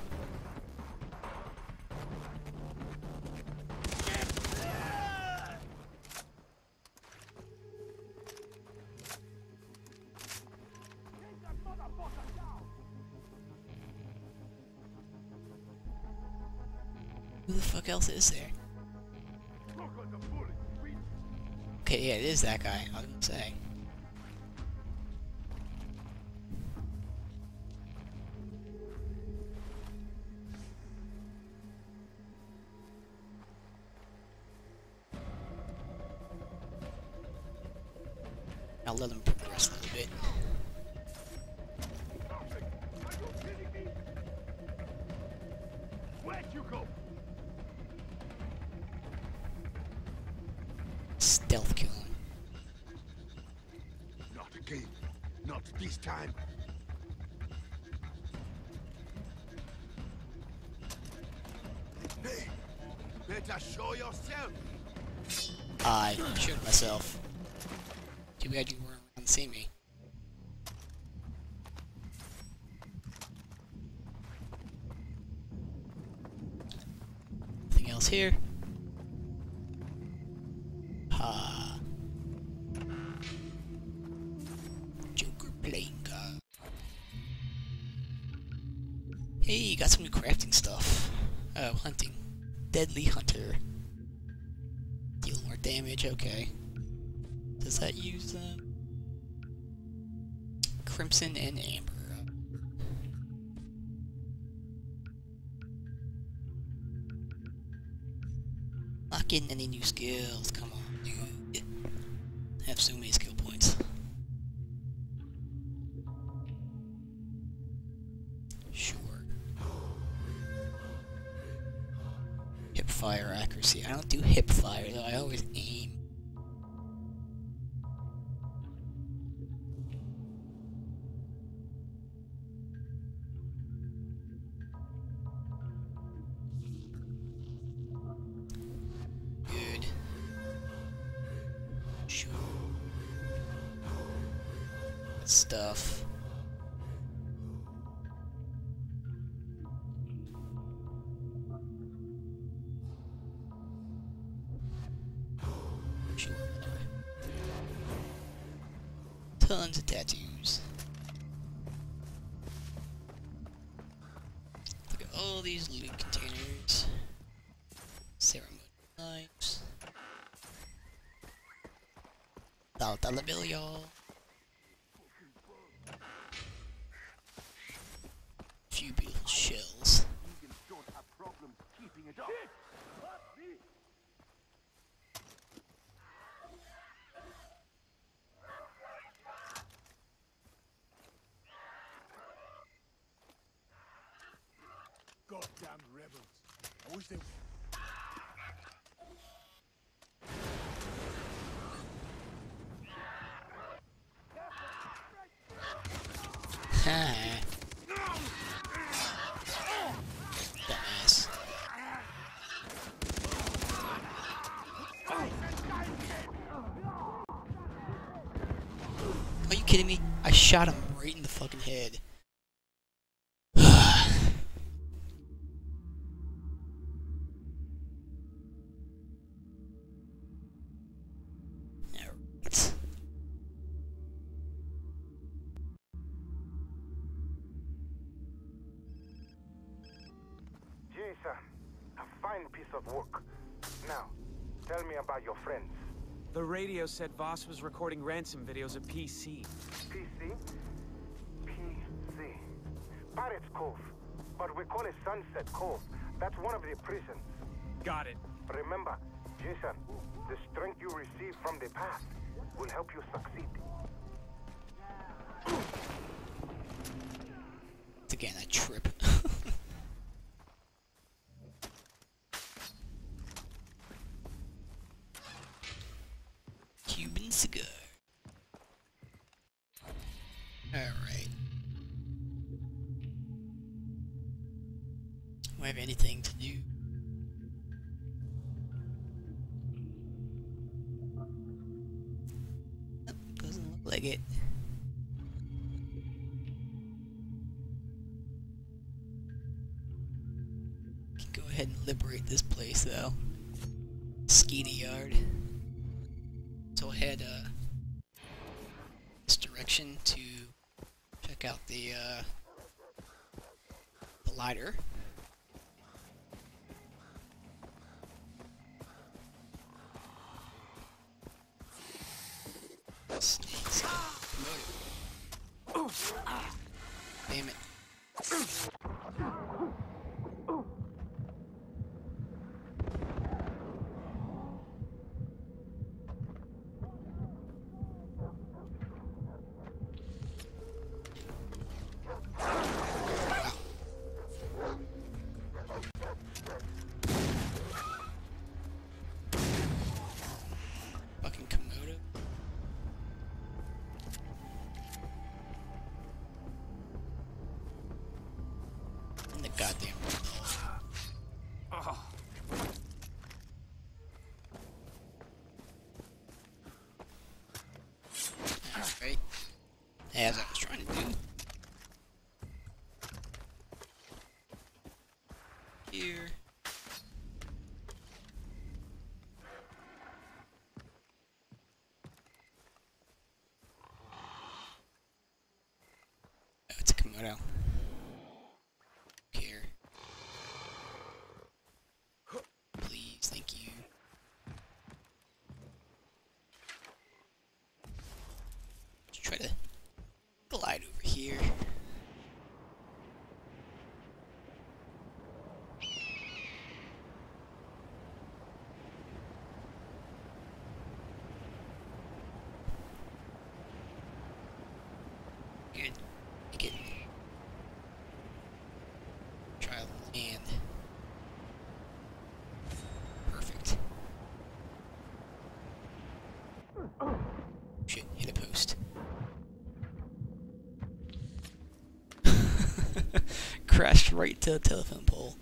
Who the fuck else is there? Look like a bullet. Okay, yeah, it is that guy. I was gonna say. I'll let him progress a little bit. Are you kidding me? Where'd you go? Stealth kill him. Not again. Not this time. Hey, better show yourself. I showed myself. Too bad you weren't around to see me. Anything else here? Ha. Joker playing card. Hey, got some new crafting stuff. Oh, hunting. Deadly Hunter. Deal more damage, okay. Does that use Crimson and Amber? Not getting any new skills, come on, dude. I have so many skill points. Sure. Hip fire accuracy. I don't do hip fire though, I always aim. Good. Sure. Good stuff. Sure. Tons of tattoos. Look at all these loot containers. Ceremony knives. $1 bill, y'all. Few beautiful shells. Vegans don't have problems keeping it up. Goddamn rebels. I wish they... Dumbass. Are you kidding me? I shot him right in the fucking head. Alright. Jason, a fine piece of work. Now, tell me about your friends. The radio said Voss was recording ransom videos at PC. PC? PC. Pirates Cove. But we call it Sunset Cove. That's one of the prisons. Got it. Remember, Jason, the strength you receive from the past will help you succeed. Again, I trip. Cuban cigar. Alright. Do I have anything to do? Nope, doesn't look like it. Can go ahead and liberate this place though. Skeety Yard. So I'll head this direction to check out the lighter. Snakes. Damn it. Fucking Komodo. And the goddamn Oh. Alright. As I was trying to do. Here. Oh, it's a Komodo. Here. Please, thank you. Let's try to glide over here. Good. Make it. Try to land. Perfect. Shit, hit a post. Crashed right to the telephone pole.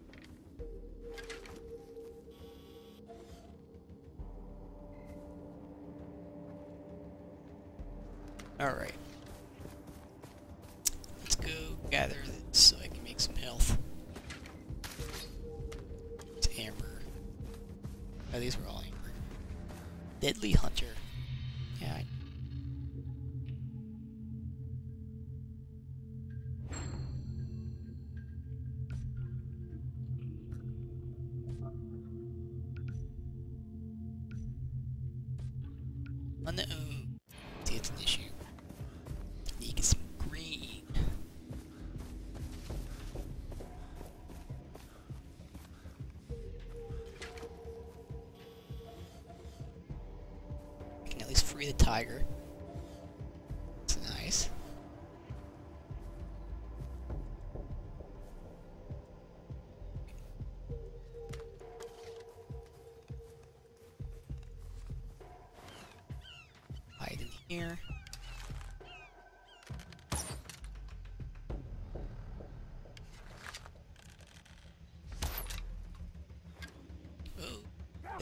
Alright. Let's go gather this so I can make some health. It's amber. Oh, these were all amber. Deadly Hunter. Yeah. On the see, it's an issue. You get some green. I can at least free the tiger. It's nice. Hide in here.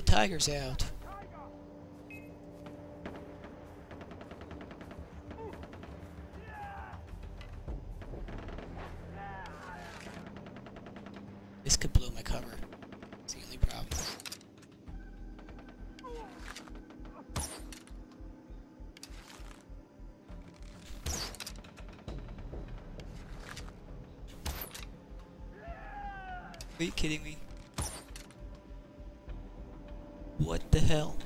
tiger's out. This could blow my cover. It's the only problem. Are you kidding me? What the hell?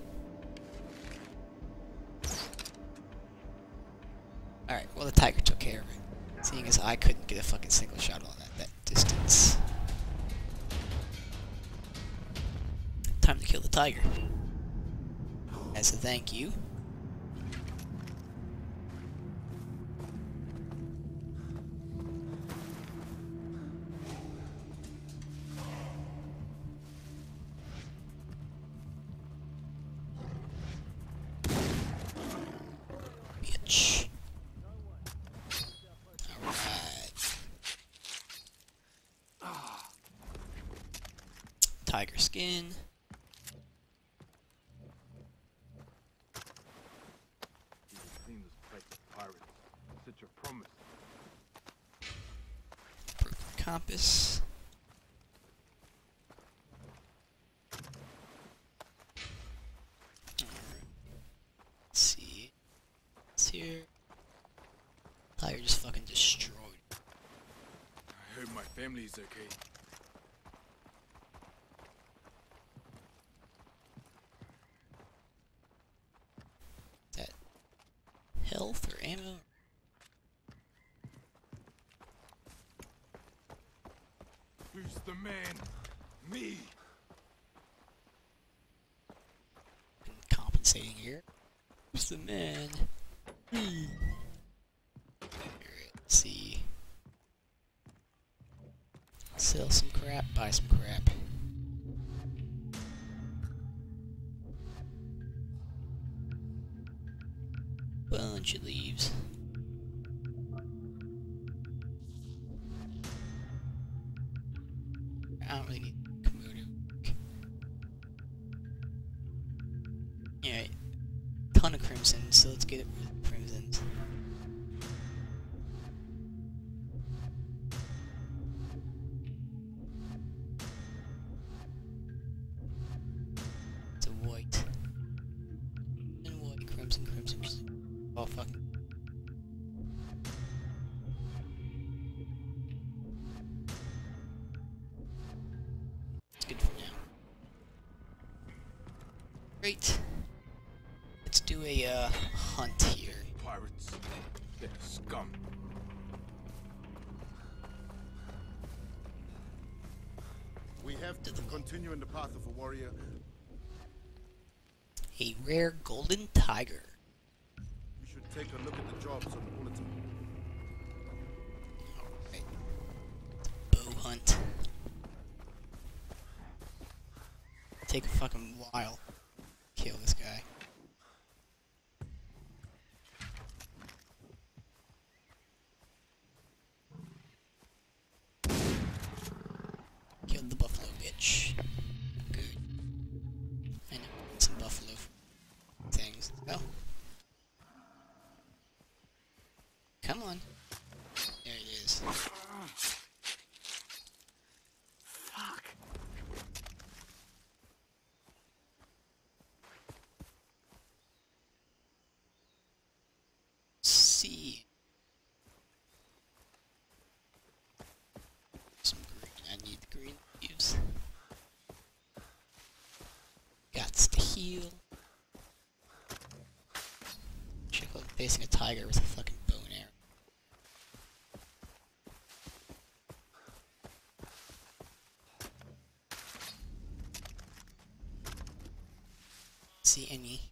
Alright, well the tiger took care of it. Seeing as I couldn't get a fucking single shot on that distance. Time to kill the tiger. As a thank you. Bitch. Alright. Tiger skin. Seen this place of pirates. Such a promise. Broken compass. Alright. Let's see. It's here. Tiger just fucking destroyed. I hope my family is okay. That health or ammo? Who's the man? Me. Been compensating here. Who's the man? Alright, let's see. Sell some crap, buy some crap. Bunch of leaves. I don't really need Komodo. Yeah, ton of crimson, so let's get it with crimsons. It's a white. And white, crimson, crimson, crimson. Oh, fucking. It's good for now. Great. Let's do a, hunt here. Pirates. They're scum. We have to continue in the path of a warrior. A rare golden tiger. We should take a look at the jobs on the bulletin. Alright. Bow hunt. Take a fucking while. Kill this guy. Killed the buffalo bitch. Good. I know some buffalo things. Go. Come on. There it is. Fuck. See. Some green. I need the green leaves. Gots to heal. Check out facing a tiger with a fucking bow and arrow. See any.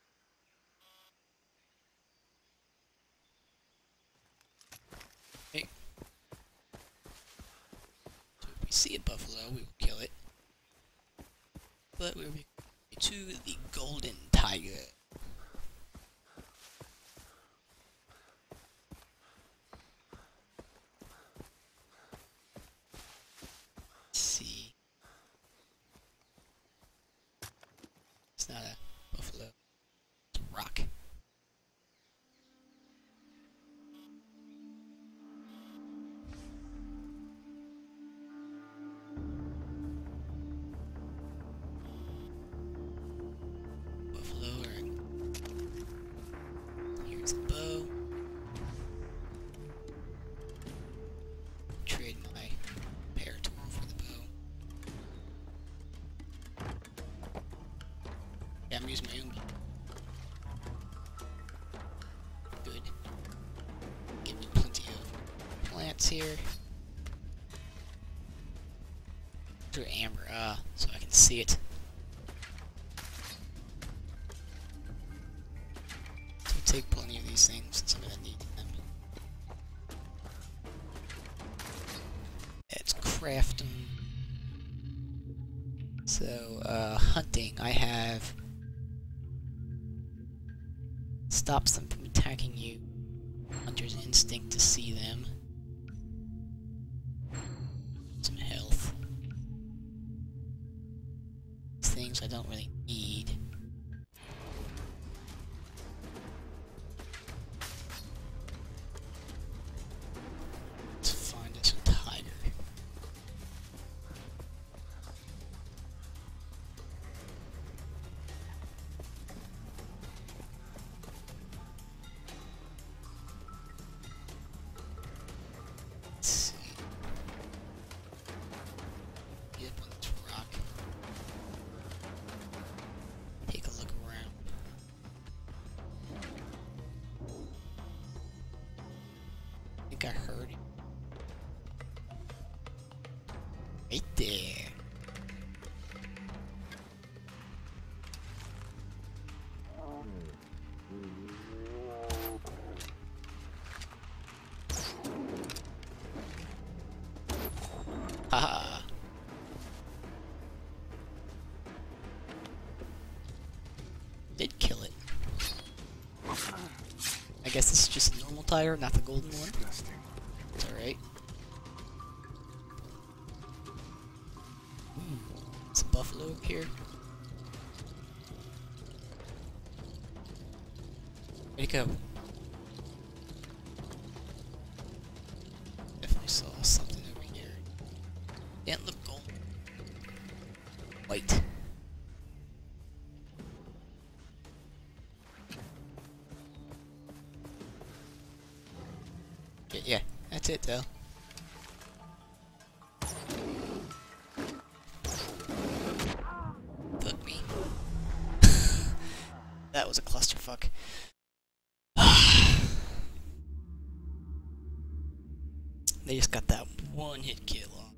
Okay. So if we see a buffalo, we will kill it. But we'll be to the golden tiger. Let's see. It's not a buffalo. It's a rock. Buffalo, alright. Here's the bow. Trade my power tool for the bow. Yeah, I'm using my own bow. Good. Give me plenty of plants here. To amber, so I can see it. So take plenty of these things since I'm gonna need them. Let's craft them. So, hunting. I have stops them from attacking you. Hunter's instinct to see them. Some health. Things I don't really need. Let's find us a tiger. Let's see. Get up on this rock. Take a look around. I think I heard it. Right there. Haha. Did kill it. I guess this is just a normal tiger, not the golden one. It's alright. It's a buffalo up here. Where'd it go? Definitely saw something over here. Didn't look gold. White. Yeah, that's it though. Fuck me. That was a clusterfuck. They just got that one hit kill on.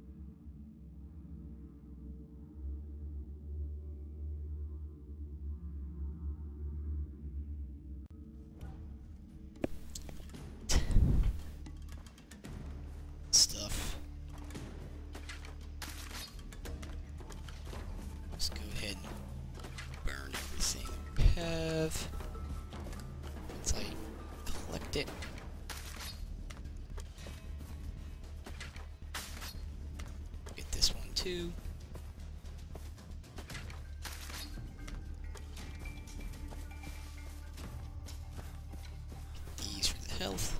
Stuff. Let's go ahead and burn everything we have. Once I collect it. Get this one too. Get these for the health.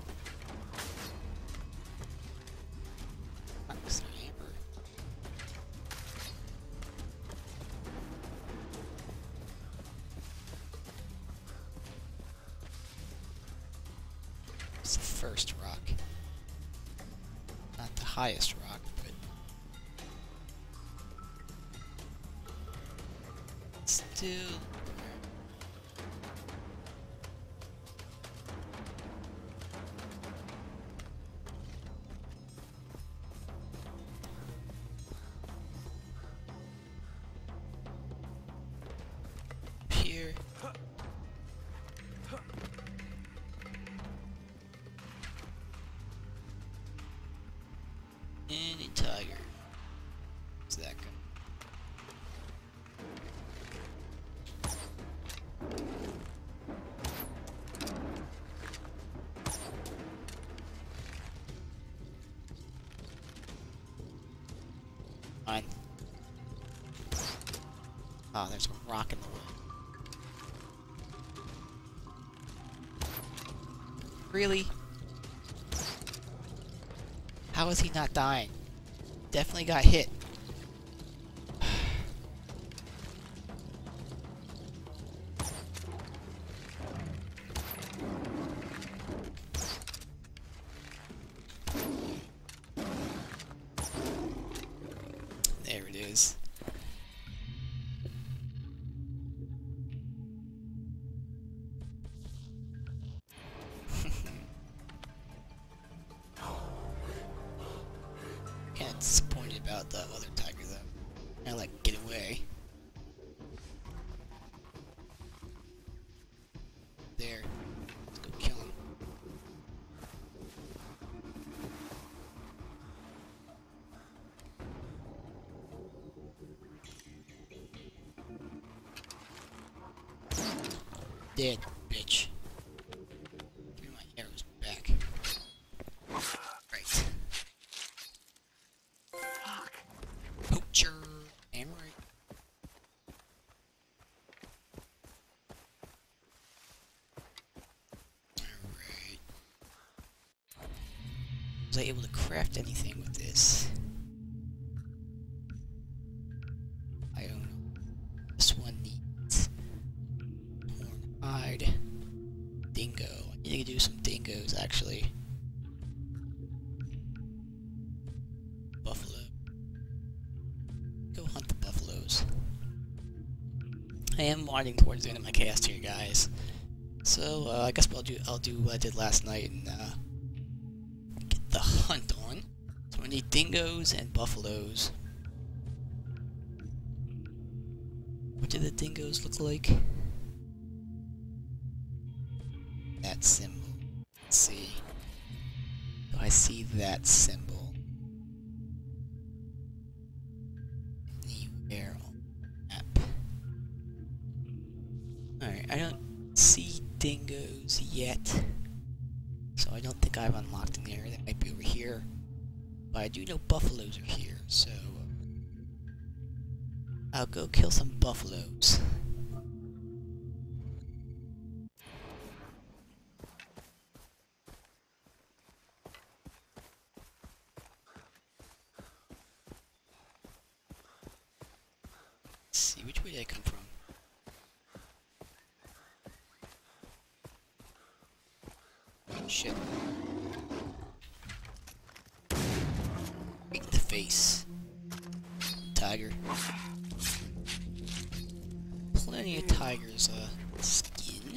It's the first rock. Not the highest rock, but still. Here. Any tiger. What's that guy? Fine. Oh, there's a rock in the way. Really? How is he not dying? Definitely got hit. There it is. Kinda disappointed about the other tiger though. I like get away. There. Let's go kill him. Dead, bitch. Give me my arrows back. Right. Fuck. Poacher. Damn right. Alright. Was I able to craft anything with this? I don't know. This one needs horn hide. Dingo. I need to do some dingoes actually. Buffalo. Go hunt the buffaloes. I am winding towards the end of my cast here, guys. So I guess I'll do what I did last night and get the hunt on. So I need dingoes and buffaloes. What do the dingoes look like? That symbol. Let's see. Do I see that symbol anywhere on the map? Alright, I don't see dingoes yet. So I don't think I've unlocked an area that might be over here. But I do know buffaloes are here, so I'll go kill some buffaloes. Let's see, which way did I come from? Shit. Right in the face. Tiger. Plenty of tigers, skin.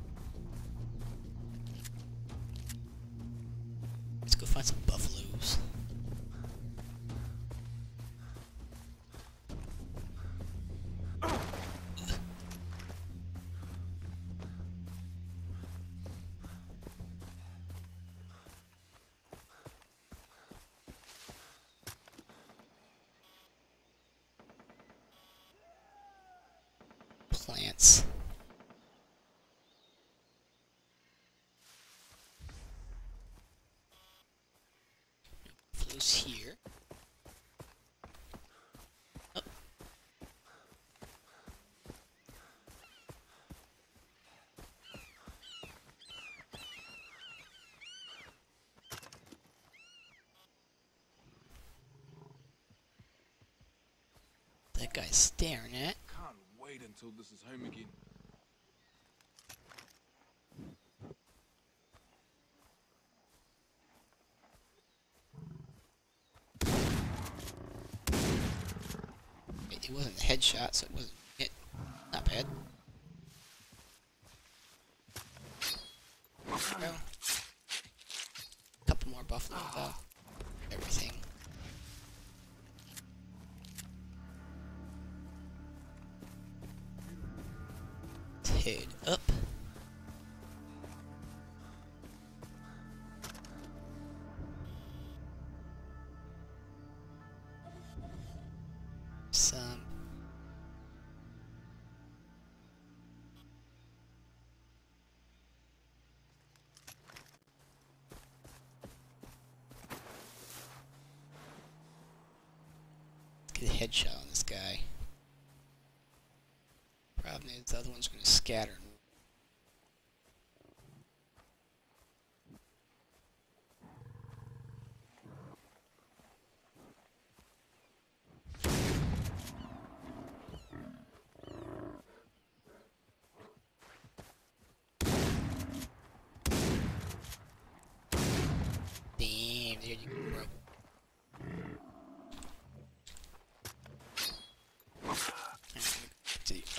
Let's go find some buffaloes. Plants. Flows here. Oh. That guy's staring at. Can't wait until this is home again. It wasn't a headshot, so it wasn't hit. Not bad. Well, couple more buffalo though. Everything. Let's head up. Some get a headshot on this guy. Problem is the other one's gonna scatter.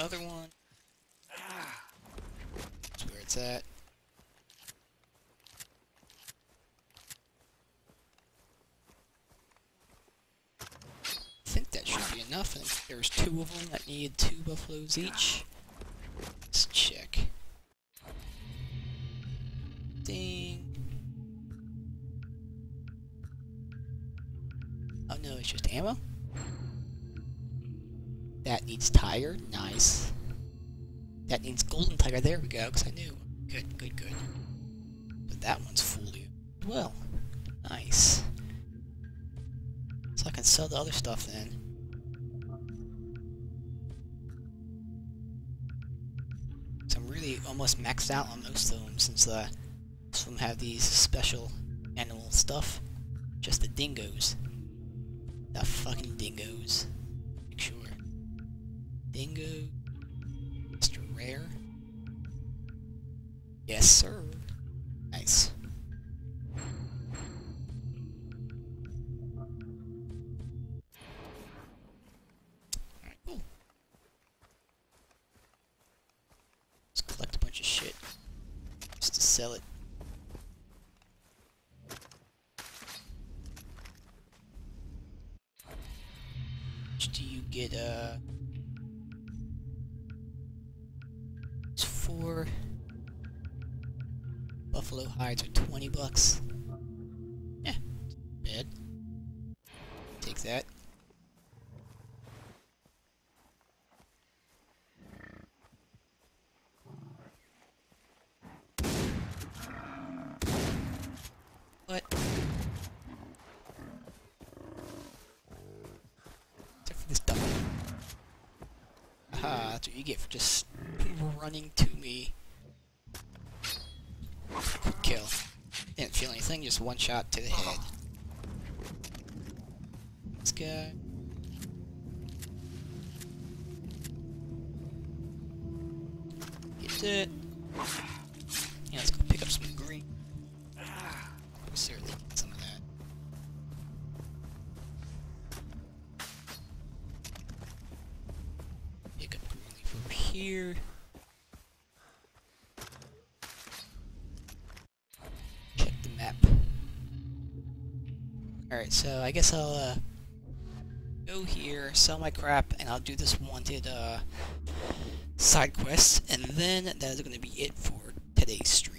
other one. That's where it's at. I think that should be enough. I think there's 2 of them that need 2 buffaloes each. Let's check. Ding. Oh no, it's just ammo? That needs tire. Nice. That needs golden tire. There we go, because I knew. Good, good, good. But that one's full as well. Nice. So I can sell the other stuff then. So I'm really almost maxed out on most of them since most of them have these special animal stuff. Just the dingoes. The fucking dingoes. Make sure. Dingo. Mr. Rare. Yes, sir. Nice. Alright, cool. Let's collect a bunch of shit. Just to sell it. Do you get it's 4 buffalo hides are $20. Yeah, bad. Take that. What? This dumb. Aha, that's what you get for just running to me. Quick kill. Didn't feel anything, just 1 shot to the head. This guy. Get it. Yeah, let's go pick up some green. We certainly get some of that. Pick up green leaf over here. Check the map. Alright, so I guess I'll go here, sell my crap, and I'll do this wanted side quest, and then that is going to be it for today's stream.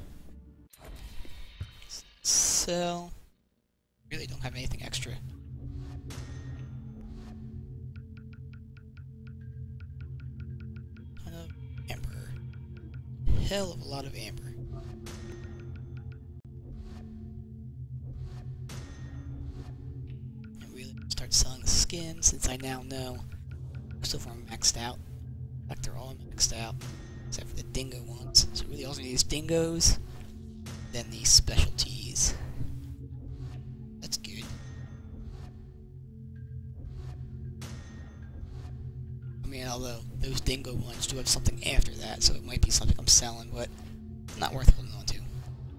Sell. Really don't have anything extra. Ton of amber. Hell of a lot of amber. I really start selling the skins since I now know most of them are maxed out. In fact, they're all maxed out except for the dingo ones. So really all I need is dingoes, then these specialties. That's good. I mean, although those dingo ones do have something after that, so it might be something I'm selling, but not worth holding on to.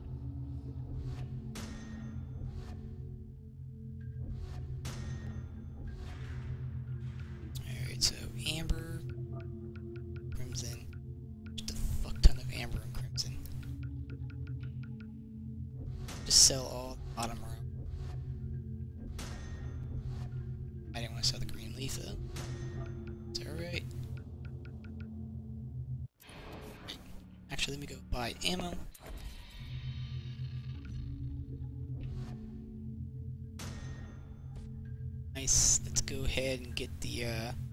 Alright, so amber, crimson, just a fuck ton of amber and crimson. Just sell all the bottom row. I didn't want to sell the green leaf though. Is that right? Actually, let me go buy ammo. Nice. Let's go ahead and get the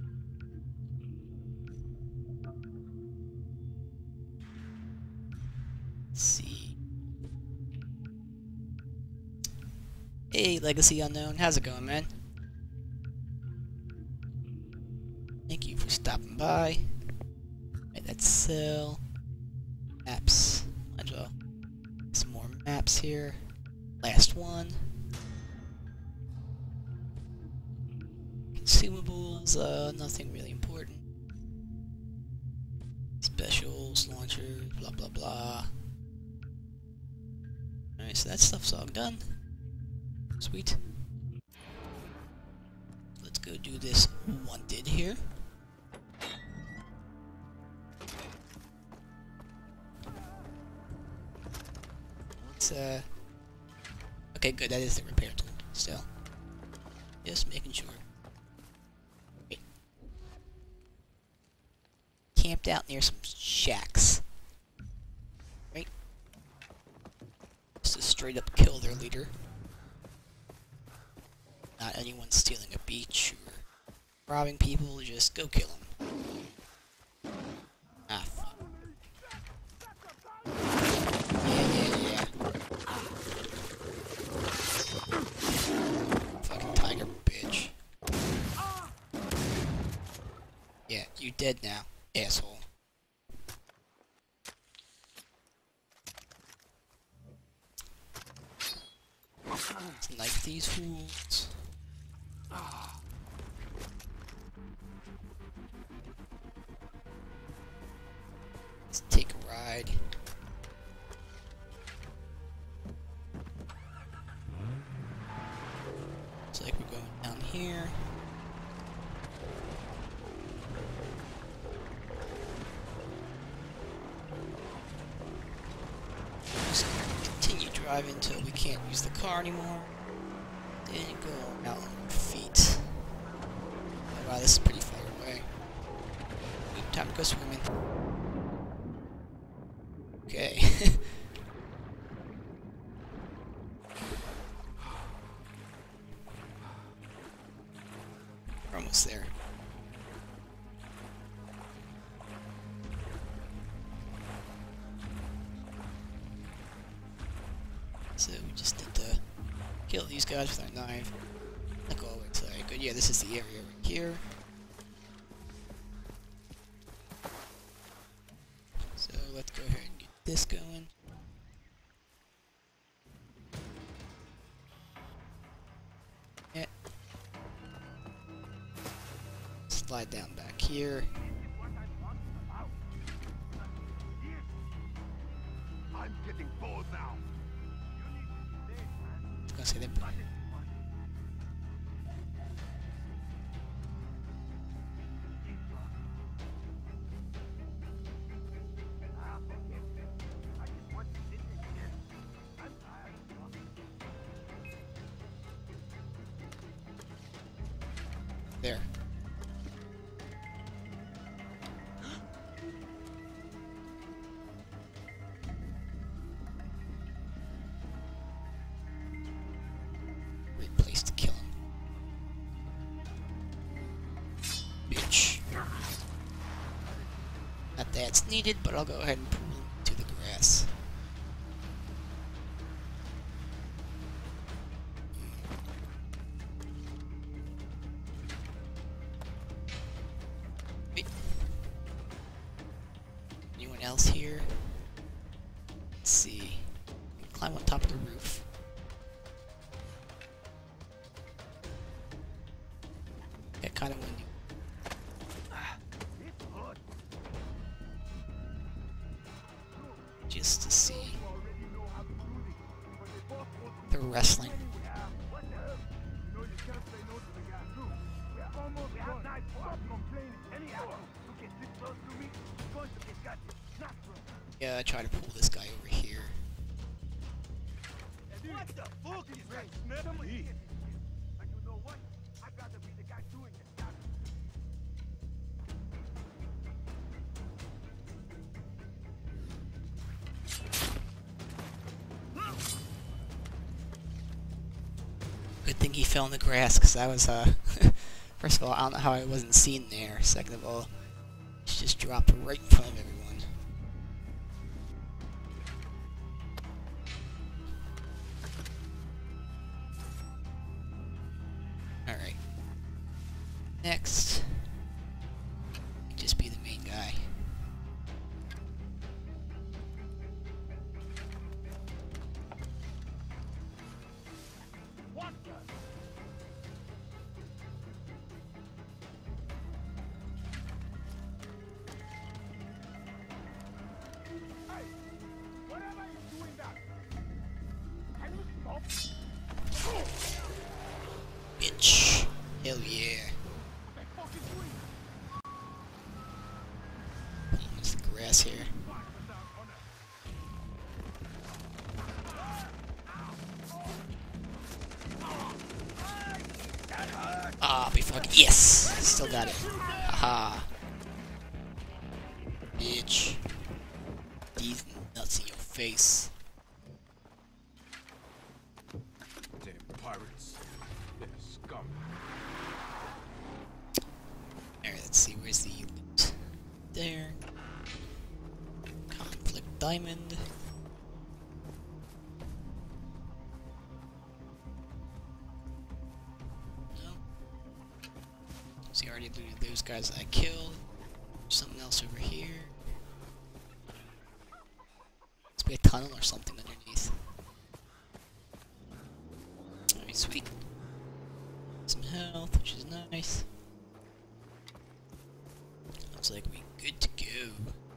let's see. Hey, Legacy Unknown, how's it going, man? Thank you for stopping by. Right, let's sell maps. Might as well get some more maps here. Last one. Consumables, nothing really important. Specials, launchers, blah blah blah. Alright, so that stuff's all done. Sweet. Let's go do this wanted here. this, okay, good, that is the repair tool, still. Just making sure. Wait. Camped out near some shacks. Right? Just to straight up kill their leader. Not anyone stealing a beach or robbing people, just go kill them. Ah, fuck. Yeah. Fucking tiger bitch. Yeah, you dead now, asshole. Let's knife these fools. Let's take a ride. Looks like we're going down here. Just continue driving until we can't use the car anymore. Then go out on our feet. Oh, wow, this is pretty far away. Oop, time to go swimming. Okay. We're almost there. So we just need to kill these guys with our knife. Like always, like, good. Yeah, this is the area right here. So let's go ahead and get this going. Yeah. Slide down back here. I'm getting bored now. I was gonna say them. There. Great place to kill him. Bitch. Not that it's needed, but I'll go ahead and pull him to the grass. Anyone else here? Let's see. Climb on top of the roof. Yeah, kind of windy. Just to see. They're wrestling. Yeah, I try to pull this guy over here. What the fuck is that? Somebody. And you know what? I'd rather be the guy doing it. Good thing he fell in the grass, because I was, first of all, I don't know how I wasn't seen there. Second of all, he just dropped right in front of everyone. Alright. Next. Just be the main guy. What the? Hey, whatever is doing that? Can you stop? Bitch. Hell yeah. The fuck is doing There's the grass here. that? fuck. Yes! Still got it. Haha. Bitch. These nuts in your face. Damn pirates. They're scum. Alright, let's see. Where's the loot? There. Conflict diamond. No. See, I already looted those guys that I killed. Something else over here. Must be a tunnel or something underneath. Alright, sweet. Some health, which is nice. Looks like we good to go.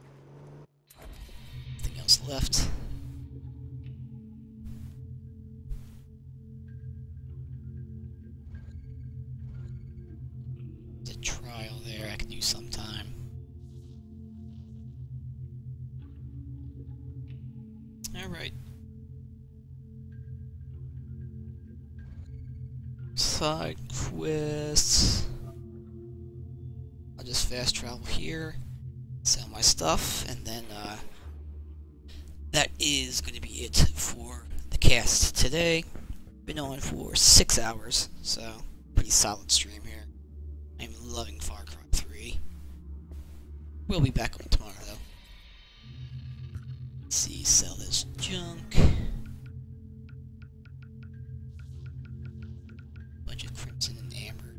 Nothing else left. There's a trial there I can do sometime. Alright. Side quests. I'll just fast travel here, sell my stuff, and then that is going to be it for the cast today. Been on for 6 hours, so pretty solid stream here. I'm loving Far Cry 3. We'll be back on tomorrow though. Let's see, sell this junk. Bunch of crimson and amber.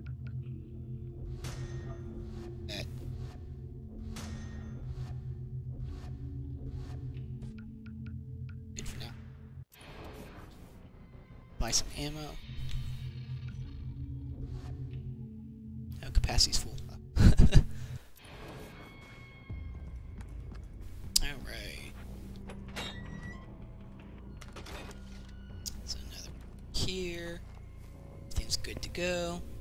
That. Good for now. Buy some ammo. Oh, capacity's full. Alright. So another here. Everything's good to go.